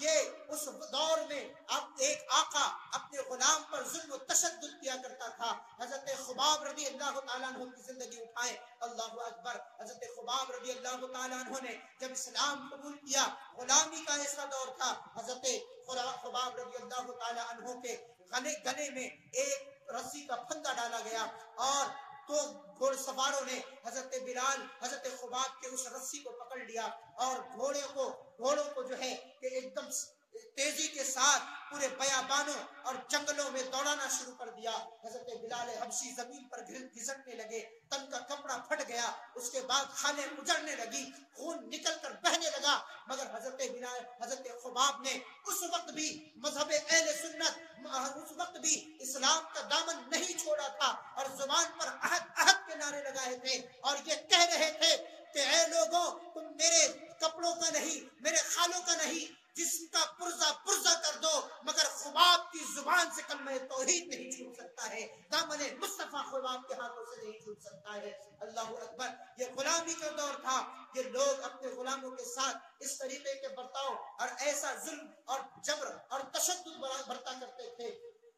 یہ اس دور میں اب ایک آقا اپنے غلام پر ظلم و تشدد کیا کرتا تھا. حضرت خباب رضی اللہ تعالیٰ عنہ کی زندگی اٹھائیں. اللہ اکبر. حضرت خباب رضی اللہ تعالیٰ عنہ نے جب اسلام قبول کیا، غلامی کا ایسا دور تھا، حضرت خباب رضی اللہ تعالیٰ عنہ کے گلے گلے میں ایک رسی کا پھندا ڈالا گیا، اور تو گھوڑ سواروں نے حضرت بلال، حضرت خباب کے اس رسی کو پکڑ لیا، اور گھوڑے کو گھوڑوں کو جو ہے کہ ایک دم تیزی کے ساتھ پورے بیابانوں اور جنگلوں میں دوڑانا شروع کر دیا. حضرت بلال حبشی زمین پر گھسٹنے لگے، تن کا کپڑا پھٹ گیا، اس کے بعد خالیں اجڑنے لگی، خون نکل کر بہنے لگا، مگر حضرت بلال حضرت خباب نے اس وقت بھی مذہب اہل سنت، اس وقت بھی اسلام کا دامن نہیں چھوڑا تھا، اور زبان پر عہد عہد کے نعرے لگائے تھے، اور یہ کہہ رہے تھے کہ اے لوگوں، تم میرے کپڑوں کا نہیں، میرے خالوں کا نہیں، جسم کا پرزا پرزا کر دو، مگر خباب کی زبان سے کلمہ توحید نہیں چھوٹ سکتا ہے، دامن مصطفیٰ خباب کے ہاتھوں سے نہیں چھوٹ سکتا ہے. اللہ اکبر. یہ غلامی کا دور تھا، یہ لوگ اپنے غلاموں کے ساتھ اس طریقے کے برتاؤ اور ایسا ظلم اور جبر اور تشدد برتا کرتے تھے.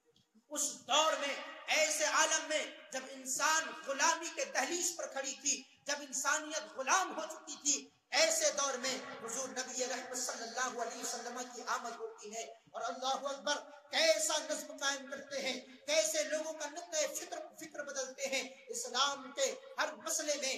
اس دور میں، ایسے عالم میں جب انسان غلامی کے دہلیز پر کھڑی تھی، جب انسانیت غلام ہو چکی تھی، ایسے دور میں حضور نبی رحمت صلی اللہ علیہ وسلم کی آمد ہوتی ہے، اور اللہ اکبر کیسا نظم قائم کرتے ہیں، کیسے لوگوں کا نقطۂ فکر فکر بدلتے ہیں. اسلام کے ہر مسئلے میں ایک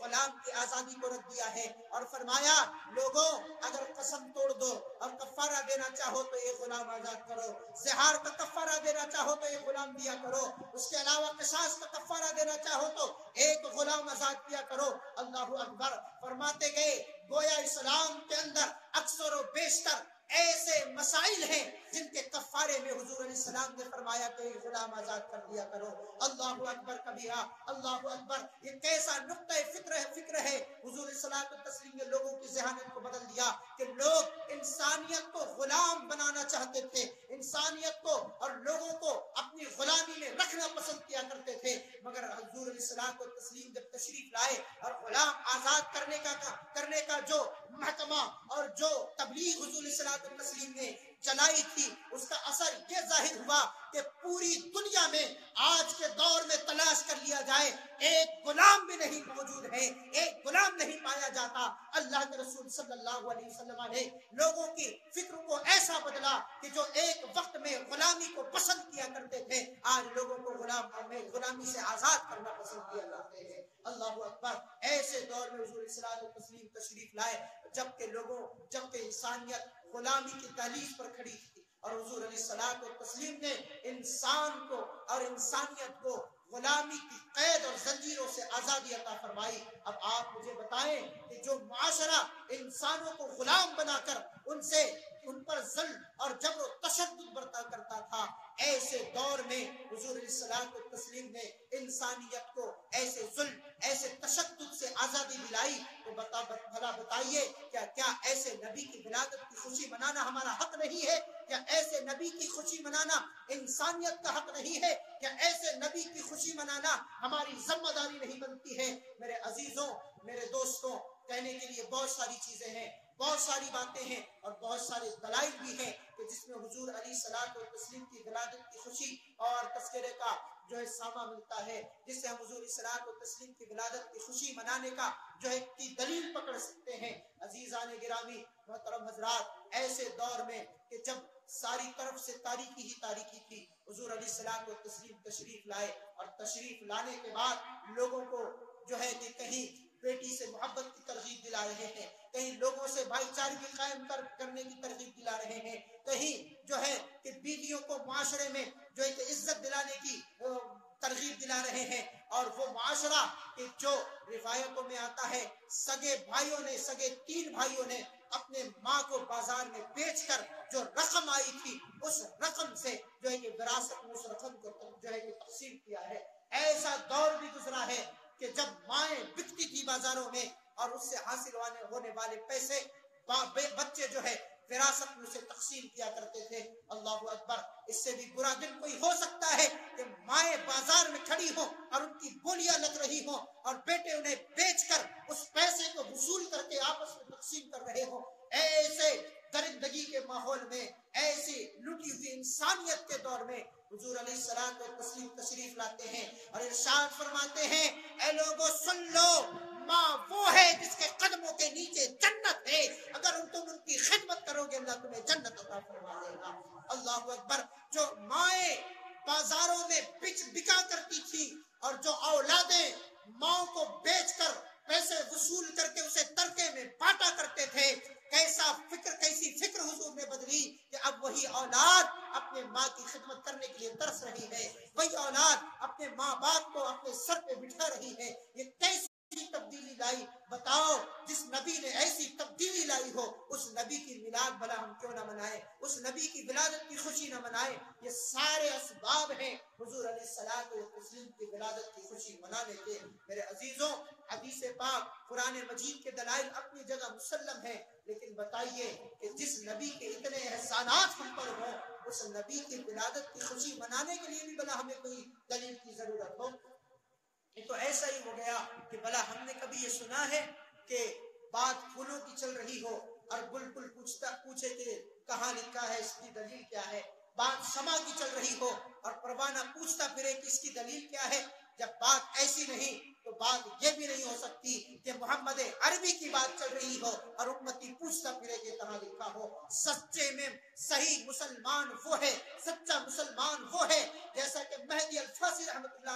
غلام کی آزادی کو رکھ دیا ہے اور فرمایا لوگوں اگر قسم توڑ دو اور کفارہ دینا چاہو تو ایک غلام آزاد کرو، زہار کا کفارہ دینا چاہو تو ایک غلام دیا کرو، اس کے علاوہ قصاص کا کفارہ دینا چاہو تو ایک غلام آزاد کیا کرو۔ اللہ اکبر فرماتے گئے گویا اسلام کے اندر اکثر و بیشتر ایسے مسائل ہیں جن کے کفارے میں حضور علیہ السلام نے فرمایا کہ غلام آزاد کر دیا کرو۔ اللہ اکبر کبیرہ، اللہ اکبر، یہ کیسا نقطہ فکر ہے فکر ہے حضور علیہ السلام تسلیم نے لوگوں کی ذہانت کو بدل دیا کہ لوگ انسانیت کو غلام بنانا چاہتے تھے، انسانیت کو اور لوگوں کو اپنی غلامی میں رکھنا پسند کیا کرتے تھے، مگر حضور علیہ السلام کو تسلیم جب تشریف لائے اور غلام آزاد کرنے کا کرنے کا جو محکمہ اور جو تبلیغ حضور علیہ السلام تسلیم نے چلائی تھی اس کا اثر یہ ظاہر ہوا کہ پوری دنیا میں آج کے دور میں تلاش کر لیا جائے ایک غلام بھی نہیں موجود ہے، ایک غلام نہیں پایا جاتا۔ اللہ کے رسول صلی اللہ علیہ وسلم نے لوگوں کی فکر کو ایسا بدلا کہ جو ایک وقت میں غلامی کو پسند کیا کرتے تھے آج لوگوں کو غلام میں غلامی سے آزاد کرنا پسند کیا کرتے ہیں۔ اللہ اکبر، ایسے دور میں حضور صلی اللہ علیہ وسلم تشریف لائے جبکہ لوگوں جبکہ انسانیت غلامی کی دہلیز پر کھڑی تھی اور حضور علیہ السلام و تسلیم نے انسان کو اور انسانیت کو غلامی کی قید اور زنجیروں سے آزادی عطا فرمائی۔ اب آپ مجھے بتائیں کہ جو معاشرہ انسانوں کو غلام بنا کر ان سے ان پر ظلم اور جبر و تشدد برتا کرتا تھا، ایسے دور میں حضور علیہ السلام و تسلیم نے انسانیت کو ایسے ظلم ایسے تشدد سے آزادی دلائی تو بتا بھلا بتائیے کیا کیا ایسے نبی کی ولادت کی خوشی منانا ہمارا حق نہیں ہے؟ کیا ایسے نبی کی خوشی منانا انسانیت کا حق نہیں ہے؟ کیا ایسے نبی کی خوشی منانا ہماری ذمہ داری نہیں بنتی ہے؟ میرے عزیزوں، میرے دوستوں، کہنے کے لیے بہت ساری چیزیں ہیں، بہت ساری باتیں ہیں اور بہت سارے دلائل بھی ہیں کہ جس میں حضور علیہ الصلوۃ والتسلیم کی ولادت کی خوشی اور تذکرے کا جو ہے ساما ملتا ہے، جس سے ہم حضور علیہ الصلوۃ والتسلیم کی ولادت کی خوشی منانے کا جو ہے کی دلیل پکڑ سکتے ہیں۔ عزیزان گرامی، محترم حضرات، ایسے دور میں کہ جب ساری طرف سے تاریکی ہی تاریکی تھی، حضور علیہ الصلوۃ والتسلیم تشریف لائے اور تشریف لانے کے بعد لوگوں کو جو ہے کہ کہیں بیٹی سے محبت کی ترغیب دلا رہے ہیں، کہیں لوگوں سے بھائی چارگی قائم کر کرنے کی ترغیب دلا رہے ہیں، کہیں جو ہے کہ بیویوں کو معاشرے میں جو ہے کہ عزت دلانے کی ترغیب دلا رہے ہیں، اور وہ معاشرہ کہ جو روایتوں میں آتا ہے سگے بھائیوں نے سگے تین بھائیوں نے اپنے ماں کو بازار میں بیچ کر جو رقم آئی تھی اس رقم سے جو ہے کہ وراثت میں اس رقم کو جو ہے کہ تقسیم کیا ہے۔ ایسا دور بھی گزرا ہے کہ جب مائیں بکتی تھی بازاروں میں اور اس سے حاصل ہونے والے پیسے بچے جو ہے وراثت میں سے تقسیم کیا کرتے تھے۔ اللہ اکبر، اس سے بھی برا دن کوئی ہو سکتا ہے کہ مائیں بازار میں کھڑی ہوں اور ان کی بولیاں لگ رہی ہوں اور بیٹے انہیں بیچ کر اس پیسے کو وصول کر کے آپس میں تقسیم کر رہے ہوں۔ ایسے درندگی کے ماحول میں، ایسی لوٹی ہوئی انسانیت کے دور میں حضور علیہ السلام و تسلیم تشریف لاتے ہیں اور ارشاد فرماتے ہیں اے لوگوں سن لو، ماں وہ ہے جس کے قدموں کے نیچے جنت ہے، اگر تم ان کی خدمت کرو گے اللہ تمہیں جنت عطا فرما دے گا۔ اللہ اکبر، جو مائیں بازاروں میں بچ بکا کرتی تھی اور جو اولادیں ماں کو بیچ کر پیسے وصول کر کے اسے ترکے میں بانٹا کرتے تھے، کیسا فکر کیسی فکر حضور نے بدلی کہ اب وہی اولاد اپنے ماں کی خدمت کرنے کے لیے ترس رہی ہے، وہی اولاد اپنے ماں باپ کو اپنے سر پہ بٹھا رہی ہے۔ یہ کیسی تبدیلی لائی؟ بتاؤ، جس نبی نے ایسی تبدیلی لائی ہو اس نبی کی میلاد بھلا ہم کیوں نہ منائیں، اس نبی کی ولادت کی خوشی نہ منائیں؟ یہ سارے اسباب ہیں حضور علیہ الصلوۃ والتسلیم کی ولادت کی خوشی منانے کے۔ میرے عزیزوں، حدیث پاک قرآن مجید کے دلائل اپنی جگہ مسلم ہیں، لیکن بتائیے کہ جس نبی کے اتنے احسانات ہم پر ہوں اس نبی کی ولادت کی خوشی منانے کے لیے بھی بلا ہمیں کوئی دلیل کی ضرورت ہو؟ یہ تو ایسا ہی ہو گیا کہ بلا ہم نے کبھی یہ سنا ہے کہ بات پھولوں کی چل رہی ہو اور بلبل پوچھتا پوچھے کہ کہاں لکھا ہے، اس کی دلیل کیا ہے؟ بات سما کی چل رہی ہو اور پروانہ پوچھتا پھرے کہ اس کی دلیل کیا ہے؟ جب بات ایسی نہیں تو بات یہ بھی نہیں ہو سکتی کہ محمد عربی کی بات چل رہی ہو اور امتی پوچھتا پھرے کہ کہاں لکھا ہو۔ سچے میں صحیح مسلمان وہ ہے، سچا مسلمان وہ ہے جیسا کہ مہدی الفاسی رحمۃ اللہ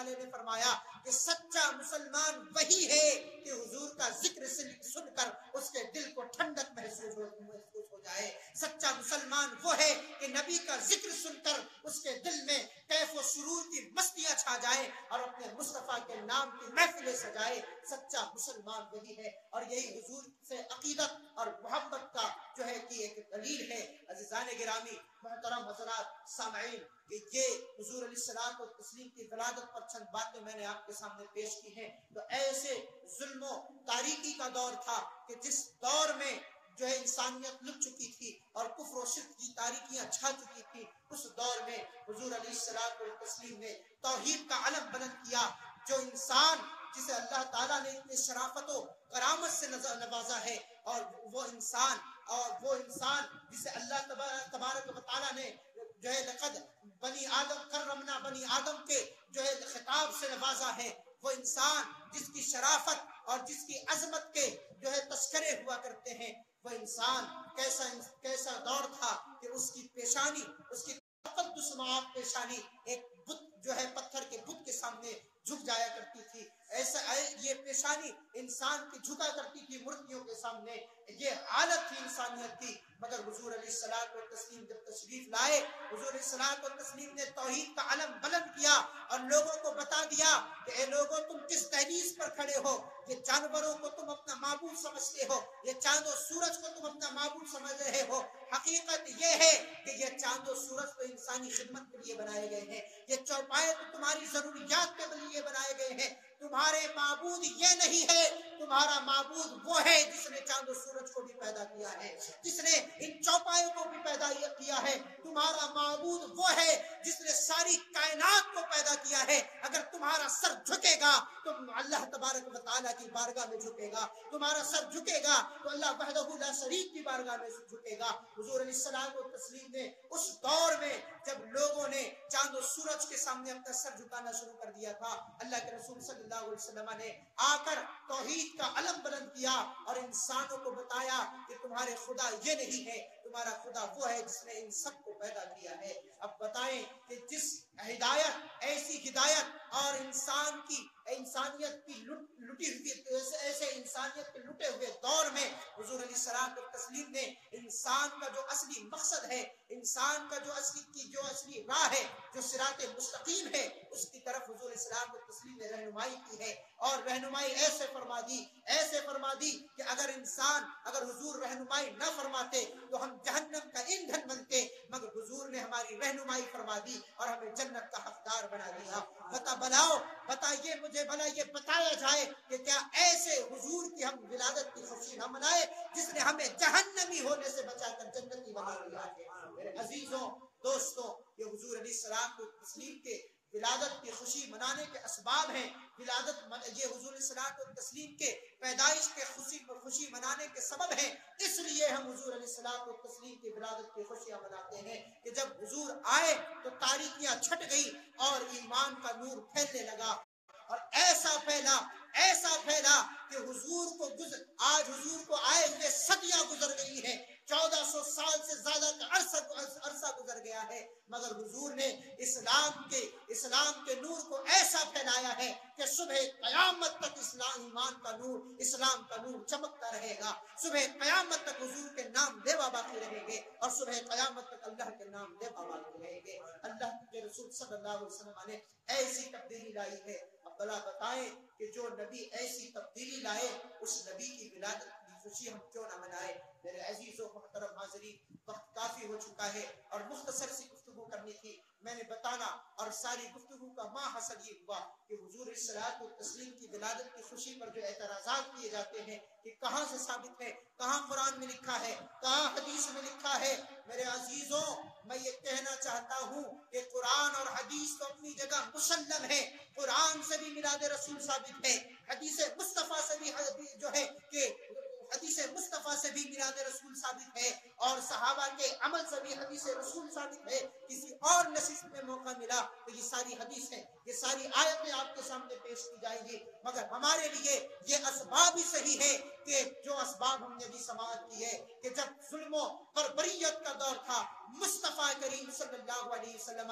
والے نے فرمایا کہ سچا مسلمان وہی ہے کہ حضور کا ذکر سن کر اس کے دل کو ٹھنڈک محسوس ہو محسوس ہو جائے. سچا مسلمان وہ ہے کہ نبی کا ذکر سن کر اس کے دل میں کیف و سرور کی مستیاں چھا جائے اور اپنے مصطفیٰ کے نام کی محفلیں سجائے. سچا مسلمان وہی ہے, اور یہی حضور سے عقیدت اور محبت کا جو ہے کہ ایک دلیل ہے. عزیزان گرامی, محترم حضرات, سامعین, کہ یہ حضور علیہ الصلوۃ والتسلیم کی ولادت پر چند باتیں میں نے آپ کے سامنے پیش کی ہیں. تو ایسے ظلم و تاریکی کا دور تھا کہ جس دور میں جو ہے انسانیت لٹ چکی تھی اور کفر و شرک کی تاریکیاں چھا چکی تھی, اس دور میں حضور علیہ الصلوۃ والتسلیم نے توحید کا علم بلند کیا. جو انسان جسے اللہ تعالیٰ نے اتنی شرافت و کرامت سے نوازا ہے, اور وہ انسان اور وہ انسان جسے اللہ تبارک و تعالیٰ نے جو ہے لقد بنی آدم کرمنا بنی آدم کے جو ہے خطاب سے نوازا ہے, وہ انسان جس کی شرافت اور جس کی عظمت کے جو ہے تذکرے ہوا کرتے ہیں, وہ انسان کیسا کیسا دور تھا کہ اس کی پیشانی, اس کی تقدس معاف پیشانی ایک بت جو ہے پتھر کے بت کے سامنے جھک جایا کرتی تھی. ایسا یہ پیشانی انسان کی جھکا کرتی تھی مورتیوں کے سامنے. یہ حالت تھی انسانیت کی. مگر حضور علیہ الصلوۃ والتسلیم جب تشریف لائے, حضور علیہ الصلوۃ والتسلیم نے توحید کا علم بلند کیا اور لوگوں کو بتا دیا کہ اے لوگوں, تم کس دہلیز پر کھڑے ہو؟ یہ جانوروں کو تم اپنا معبود سمجھتے ہو, یہ چاند و سورج کو تم اپنا معبود سمجھ رہے ہو. حقیقت یہ ہے کہ یہ چاند و سورج تو انسانی خدمت کے لیے بنائے گئے ہیں, یہ چوپائے تو تمہاری ضروریات کے لیے بنائے گئے ہیں. تمہارے معبود یہ نہیں ہے, تمہارا معبود وہ ہے جس نے چاند و سورج کو بھی پیدا کیا ہے, جس نے ان چوپایوں کو بھی پیدا کیا ہے. تمہارا معبود وہ ہے جس نے ساری کائنات کو پیدا کیا ہے. اگر تمہارا سر جھکے گا تو اللہ تبارک و تعالیٰ کی بارگاہ میں جھکے گا, تمہارا سر جھکے گا تو اللہ وحدہ لا شریک کی بارگاہ میں جھکے گا. حضور علیہ السلام و تسلیم نے اس دور میں جب لوگوں نے چاند و سورج کے سامنے اپنا سر جھکانا شروع کر دیا تھا, اللہ کے رسول صلی اللہ علیہ وسلم نے آ کر توحید کا علم بلند کیا اور انسانوں کو بتایا کہ تمہارے خدا یہ نہیں ہے, تمہارا خدا وہ ہے جس نے ان سب کو پیدا کیا ہے. اب بتائیں کہ جس ہدایت, ایسی ہدایت اور انسان کی انسانیت کی لٹی ہوئی ایسے انسانیت کے لٹے ہوئے دور میں حضور علیہ السلام اور تسلیم نے انسان کا جو اصلی مقصد ہے, انسان کا جو اصلی کی جو اصلی راہ ہے, جو صراط مستقیم ہے, اس کی طرف حضور علیہ السلام اور تسلیم نے رہنمائی کی ہے. اور رہنمائی ایسے فرما دی ایسے فرما دی کہ اگر انسان اگر حضور رہنمائی نہ فرماتے تو ہم جہنم کا ایندھن بنتے, مگر حضور نے ہماری رہنمائی فرما دی اور ہمیں جنت کا حقدار بنا دیا. بتا بلاؤ بتائیے مجھے بھلا یہ بتایا جائے کہ کیا ایسے حضور کی ہم ولادت کی خوشی نہ منائے جس نے ہمیں جہنمی ہونے سے بچا کر جنتی بنا دیا ہے. میرے عزیزوں, دوستوں, یہ حضور علیہ السلام و تسلیم کے ولادت کی خوشی منانے کے اسباب ہیں. ولادت یہ حضور علیہ الصلوۃ والتسلیم کے پیدائش کے خوشی خوشی منانے کے سبب ہیں. اس لیے ہم حضور علیہ الصلوۃ والتسلیم کی ولادت کی خوشیاں مناتے ہیں کہ جب حضور آئے تو تاریکیاں چھٹ گئی اور ایمان کا نور پھیلنے لگا, اور ایسا پھیلا ایسا پھیلا کہ حضور کو گزر آج حضور کو آئے ہوئے صدیاں گزر گئی ہیں, چودہ سو سال سے زیادہ کا عرصہ عرصہ گزر گیا ہے, مگر حضور نے اسلام کے اسلام کے نور کو ایسا پھیلایا ہے کہ صبح قیامت تک اسلام ایمان کا نور اسلام کا نور چمکتا رہے گا. صبح قیامت تک حضور کے نام لیوا باقی رہیں گے, اور صبح قیامت تک اللہ کے نام لیوا باقی رہیں گے. اللہ کے رسول صلی اللہ علیہ وسلم نے ایسی تبدیلی لائی ہے. اب بلا بتائیں کہ جو نبی ایسی تبدیلی لائے, اس نبی کی ولادت کی خوشی ہم کیوں نہ منائے. میرے عزیز و محترم حاضرین, وقت کافی ہو چکا ہے اور مختصر سی گفتگو کرنی تھی. میں نے بتانا اور ساری گفتگو کا ماں حاصل یہ ہوا کہ حضور الصلوۃ والتسلیم کی ولادت کی خوشی پر جو اعتراضات کیے جاتے ہیں کہ کہاں سے ثابت ہے, کہاں قرآن میں لکھا ہے, کہاں حدیث میں لکھا ہے. میرے عزیزوں, میں یہ کہنا چاہتا ہوں کہ قرآن اور حدیث تو اپنی جگہ مسلم ہے. قرآن سے بھی میلاد رسول ثابت ہے, حدیث مصطفیٰ سے بھی جو ہے کہ حدیث مصطفیٰ سے بھی میلاد رسول ثابت ہے, اور صحابہ کے عمل سے بھی حدیث رسول ثابت ہے. کسی اور نشست میں موقع ملا تو یہ ساری حدیث ہے, یہ ساری آیتیں آپ کے سامنے پیش کی جائیں گی, مگر ہمارے لیے یہ اسباب ہی صحیح ہے کہ جو اسباب ہم نے بھی سماعت کی ہے کہ جب ظلم و بربریت کا دور تھا, مصطفیٰ کریم صلی اللہ علیہ وسلم نے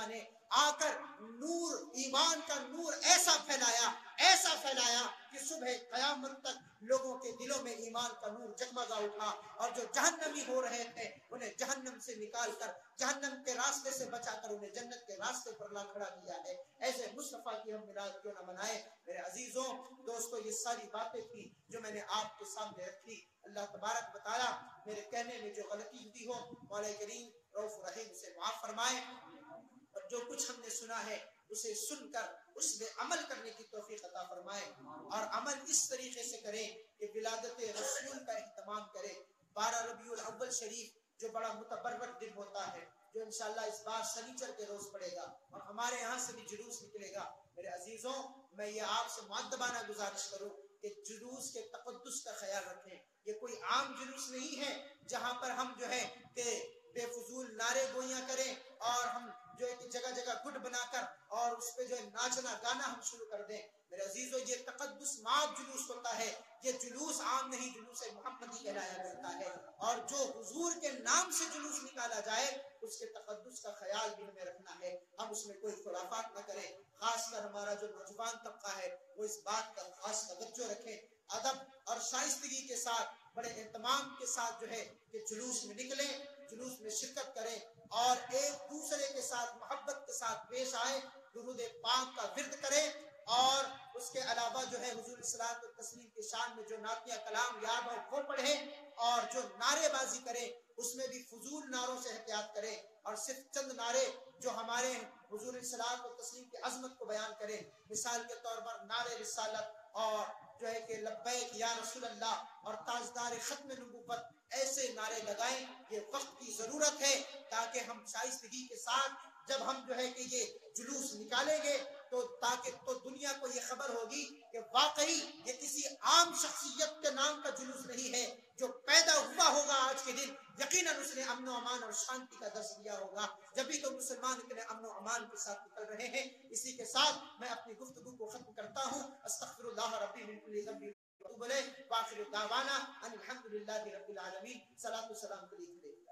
آکر نور ایمان کا نور ایسا پھیلایا ایسا پھیلایا کہ صبح قیامت تک لوگوں کے دلوں میں ایمان کا نور جگمگا اٹھا، اور جو جہنمی ہو رہے تھے انہیں جہنم سے نکال کر جہنم کے راستے سے بچا کر انہیں جنت کے راستے پر لا کھڑا کیا ہے۔ ایسے مصطفیٰ کی ہم میلاد کیوں نہ منائیں؟ میرے عزیزوں دوستو، یہ ساری باتیں تھی جو میں نے آپ کے سامنے رکھی۔ اللہ تبارک و تعالیٰ میرے کہنے میں جو غلطی ہوتی ہو مولا کریم رؤوف رحیم سے معاف فرمائے، اور جو کچھ ہم نے سنا ہے اسے سن کر اس میں عمل کرنے کی توفیق عطا فرمائے، اور عمل اس طریقے سے کریں کہ ولادت رسول کا اہتمام کرے۔ بارہ ربیع الاول شریف جو بڑا متبرک دن ہوتا ہے، جو انشاءاللہ اس بار سنیچر کے روز پڑے گا اور ہمارے یہاں سے بھی جلوس نکلے گا، میرے عزیزوں میں یہ آپ سے مؤدبانہ گزارش کروں کہ جلوس کے تقدس کا خیال رکھیں۔ یہ کوئی عام جلوس نہیں ہے جہاں پر ہم جو ہے کہ بے فضول نعرے گوئیاں کریں اور ہم جو ہے کہ جگہ جگہ گڈ بنا کر اور اس پہ جو ہے ناچنا گانا ہم شروع کر دیں۔ میرے عزیزو، یہ تقدس مآب جلوس ہوتا ہے، یہ جلوس عام نہیں، جلوس محمدی کہلایا کرتا ہے، اور جو حضور کے نام سے جلوس نکالا جائے اس کے تقدس کا خیال بھی ہمیں رکھنا ہے، ہم اس میں کوئی خرافات نہ کریں۔ خاص کر ہمارا جو نوجوان طبقہ ہے وہ اس بات کا خاص توجہ رکھے، ادب اور شائستگی کے ساتھ بڑے اہتمام کے ساتھ جو ہے کہ جلوس میں نکلیں، جلوس میں شرکت کریں، اور ایک دوسرے کے ساتھ محبت کے ساتھ پیش آئے، درود پاک کا ورد کریں، اور اس کے علاوہ جو ہے حضور صلاۃ و تسلیم کی شان میں جو نعتیہ کلام یاد ہو وہ پڑھیں، اور جو نعرے بازی کریں اس میں بھی فضول نعروں سے احتیاط کریں، اور صرف چند نعرے جو ہمارے حضور صلاۃ و تسلیم کی عظمت کو بیان کریں، مثال کے طور پر نعرے رسالت اور جو ہے کہ لبیک یا رسول اللہ اور تاجدار ختم نبوت، ایسے نعرے لگائیں۔ یہ وقت کی ضرورت ہے تاکہ ہم شائستگی کے ساتھ جب ہم جو ہے کہ یہ جلوس نکالیں گے تو تاکہ تو دنیا کو یہ خبر ہوگی کہ واقعی یہ کسی عام شخصیت کے نام کا جلوس نہیں ہے، جو پیدا ہوا ہوگا آج کے دن یقیناً اس نے امن و امان اور شانتی کا درس دیا ہوگا، جبھی تو مسلمان اتنے امن و امان کے ساتھ نکل رہے ہیں۔ اسی کے ساتھ میں اپنی گفتگو کو ختم کرتا ہوں۔ استغفر اللہ ربی من کل ذنب واتوب الیہ، وآخر دعوانا ان الحمد للہ رب العالمین۔ صلاۃ و سلام علیہ۔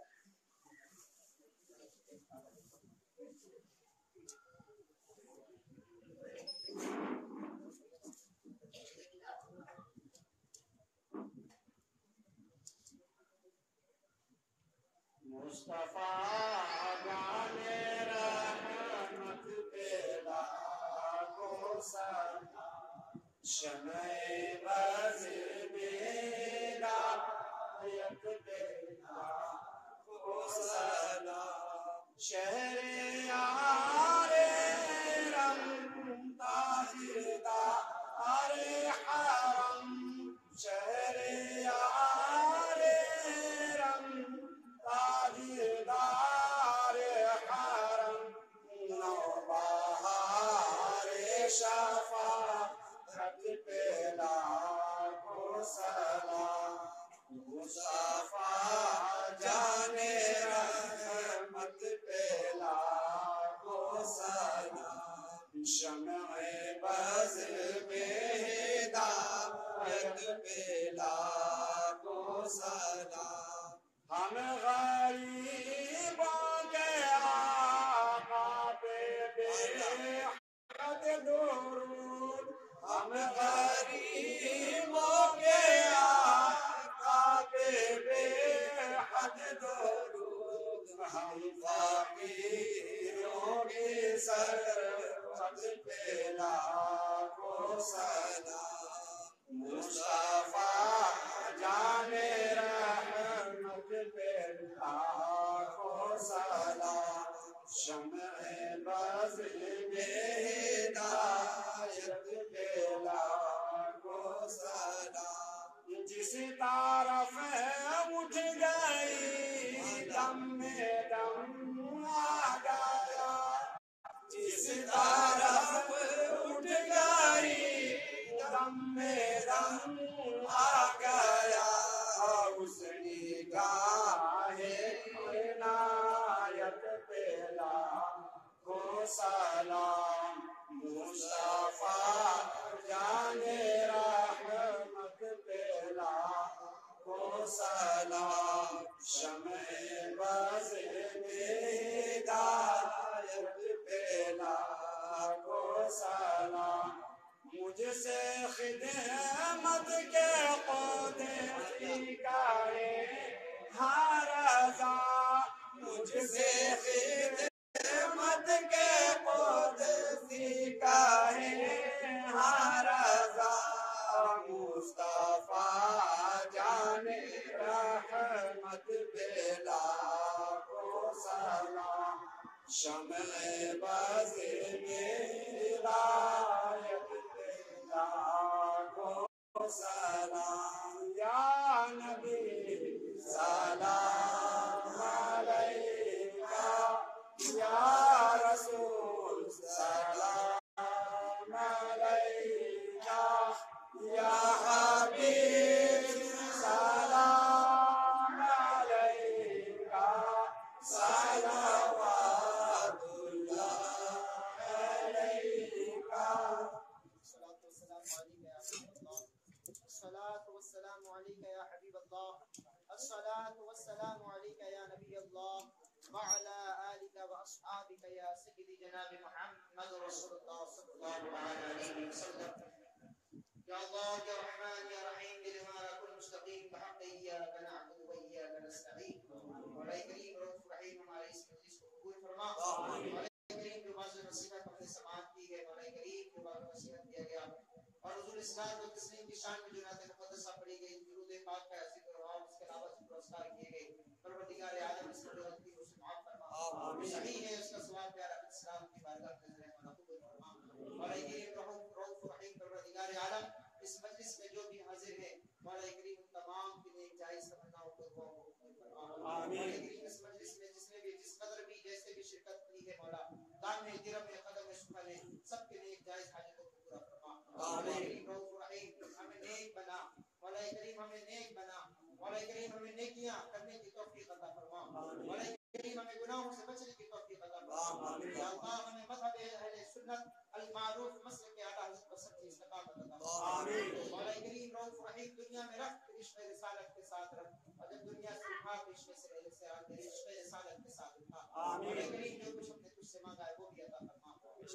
مصطفیٰ جانے رحمت پیدا کو سنا، شمع بز میرا یک پیدا کو سنا، شہر یار رم تاجدار حرم، شہر یار رم تاجدار حرم، نوبہار شفاعت پیدا کو سلام، مصطفیٰ جانے رحمت پیدا کو سلام، شمع بز میں ہدایت پیدا کو سلام، ہم غریبوں کے آقا پہ بے حد درود، ہم غریبوں کے آقا پہ بے حد درود، ہم فقیروں کی سرحد پہ لاکھوں سلام، مصطفیٰ جانے رحمت پہ لاکھوں سلام، شمع بز میں ہدایت پہ لاکھوں سلام، جس طرف اٹھ گئی دم میں دم آ گیا، جس طرف اٹھ گئی دم میں دم آ گیا، اس نگاہ عنایت پہ لاکھوں سلام، مصطفیٰ جانے رحمت پہ لاکھوں سلام، شمع بز میں ہدایت پہ مجھ سے خدمت کے پودے سکھائے ہر رضا مجھ سے خدمت کے پودے سکھائے ہر رضا مصطفیٰ جان رحمت پہ لاکھوں سلام شمع باز میرا سلام یا نبی سلام علیکہ یا رسول سلام علیکہ یا حبیب سلام علیکہ صلوات اللہ علیکہ الصلاة والسلام عليك يا حبيب الله الصلاة والسلام عليك يا نبي الله وعلى آلك وأصحابك يا سيدي جناب محمد رسول الله صلى الله عليه وسلم يا الله يا رحمن يا رحيم بلما كل مستقيم بحق إياك نعبد وإياك نستعين مولا کریم رؤوف رحیم ہمارے اس مجلس کو قبول فرما مولا کریم جو باز نصیحت اپنے سماعت کی ہے مولا کریم جو باز نصیحت دیا گیا اور حضور اسلام و تسلیم کی شان میں جو نعت مقدسہ پڑھی گئی درود پاک کا ایسی پرواب اس کے علاوہ سے پرستار کیے گئے پروردگار عالم اس پر جو غلطی اسے معاف فرما صحیح ہے اس کا ثواب پیارا اسلام کی بارگاہ میں نظر مولا قبول فرما مولا کریم رؤوف رحیم پروردگار عالم اس مجلس میں جو بھی حاضر ہے مولا کریم تمام کی نیک جائز تمناؤں کو دعاؤں کو قبول فرما مولا کریم اس مجلس میں جس نے بھی جس قدر بھی جیسے بھی شرکت کی ہے مولا دان میں درم میں قدم میں سکھا لے سب کے نیک جائز حاجتوں کو پورا فرما مولا کریم رؤوف رحیم ہمیں نیک بنا مولا کریم ہمیں نیک بنا مولا کریم ہمیں نیکیاں کرنے کی توفیق عطا فرما مولا کریم ہمیں گناہوں سے بچنے کی توفیق عطا فرما یا اللہ ہمیں مذہب اہل سنت المعروف مسلک اعلی حضرت پر سچی استقامت عطا فرما مولا کریم رؤوف رحیم دنیا میں رکھ عشق رسالت کے ساتھ رکھ اور جب دنیا سے اٹھا تو عشق سے سے عشق رسالت کے ساتھ اٹھا مولا کریم جو کچھ ہم نے تجھ سے مانگا ہے وہ بھی عطا فرما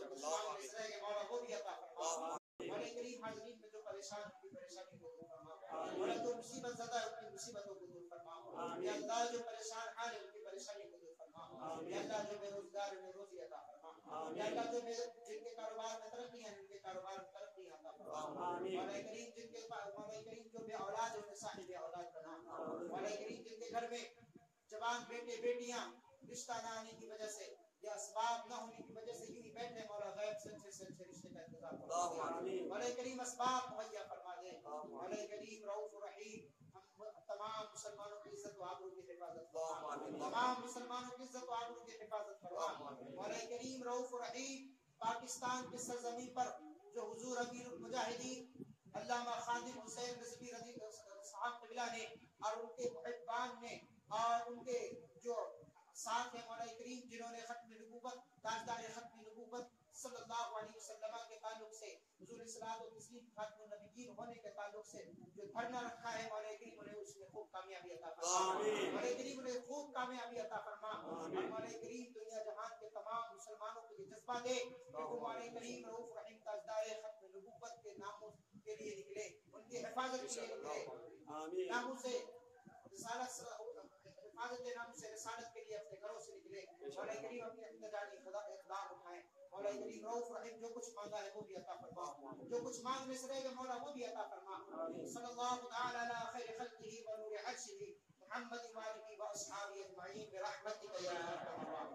مولا وہ بھی عطا فرما مولا کریم حاضرین میں جو پریشان ان کی پریشانی کو دور فرما مولا جو مصیبت زدہ ہے ان کی مصیبتوں کو دور فرما یا اللہ جو پریشان حال ہے ان کی پریشانی کو دور فرما یا اللہ جو بے روزگار انہیں روزی عطا فرما یا اللہ جو جن کے کاروبار میں ترقی ہے ان کے کاروبار میں ترقی عطا فرما مولا کریم جن کے مولا کریم جو بے اولاد ہے انہیں صاحب اولاد بنا مولا کریم جن کے گھر میں جوان بیٹے بیٹیاں رشتہ نہ آنے کی وجہ سے یا اسباب نہ ہونے کی وجہ سے یوں ہی بیٹھے مولا غیب سے اچھے سے اچھے رشتے کا انتظام فرما مولا کریم اسباب مہیا فرما دے مولا کریم رؤوف رحیم ہم تمام مسلمانوں کی عزت و آبرو کی حفاظت فرما تمام مسلمانوں کی عزت و آبرو کی حفاظت فرما مولا کریم رؤوف رحیم پاکستان کی سرزمین پر جو حضور امیر المجاہدین علامہ خادم حسین رضوی رضی صاحب قبلہ نے اور ان کے محبان نے اور ان کے جو ساتھ ہے مولا کریم جنہوں نے ختم نبوت تاجدار ختم نبوت صلی اللہ علیہ وسلم کے تعلق سے حضور صلاۃ و تسلیم خاتم النبیین ہونے کے تعلق سے جو دھرنا رکھا ہے مولا کریم انہیں اس میں خوب کامیابی عطا فرما مولا کریم انہیں خوب کامیابی عطا فرما اور مولا کریم دنیا جہان کے تمام مسلمانوں کو یہ جذبہ دے کہ وہ مولا کریم رؤوف رحیم تاجدار ختم نبوت کے ناموں کے لیے نکلے ان کی حفاظت کے لیے نکلے ناموں سے رسالت حفاظت نام سے رسالت کے لیے اپنے گھروں سے نکلے مولا کریم اپنے اقتداری اقدام اٹھائیں مولا کریم رؤوف رحیم جو کچھ مانگا ہے وہ بھی عطا فرما جو کچھ مانگنے سے رہے گا مولا وہ بھی عطا فرما صلی اللہ تعالی علی خیر خلقہ و نور عرشہ محمد و آلہ و اصحابہ اجمعین برحمتک یا ارحم الراحمین.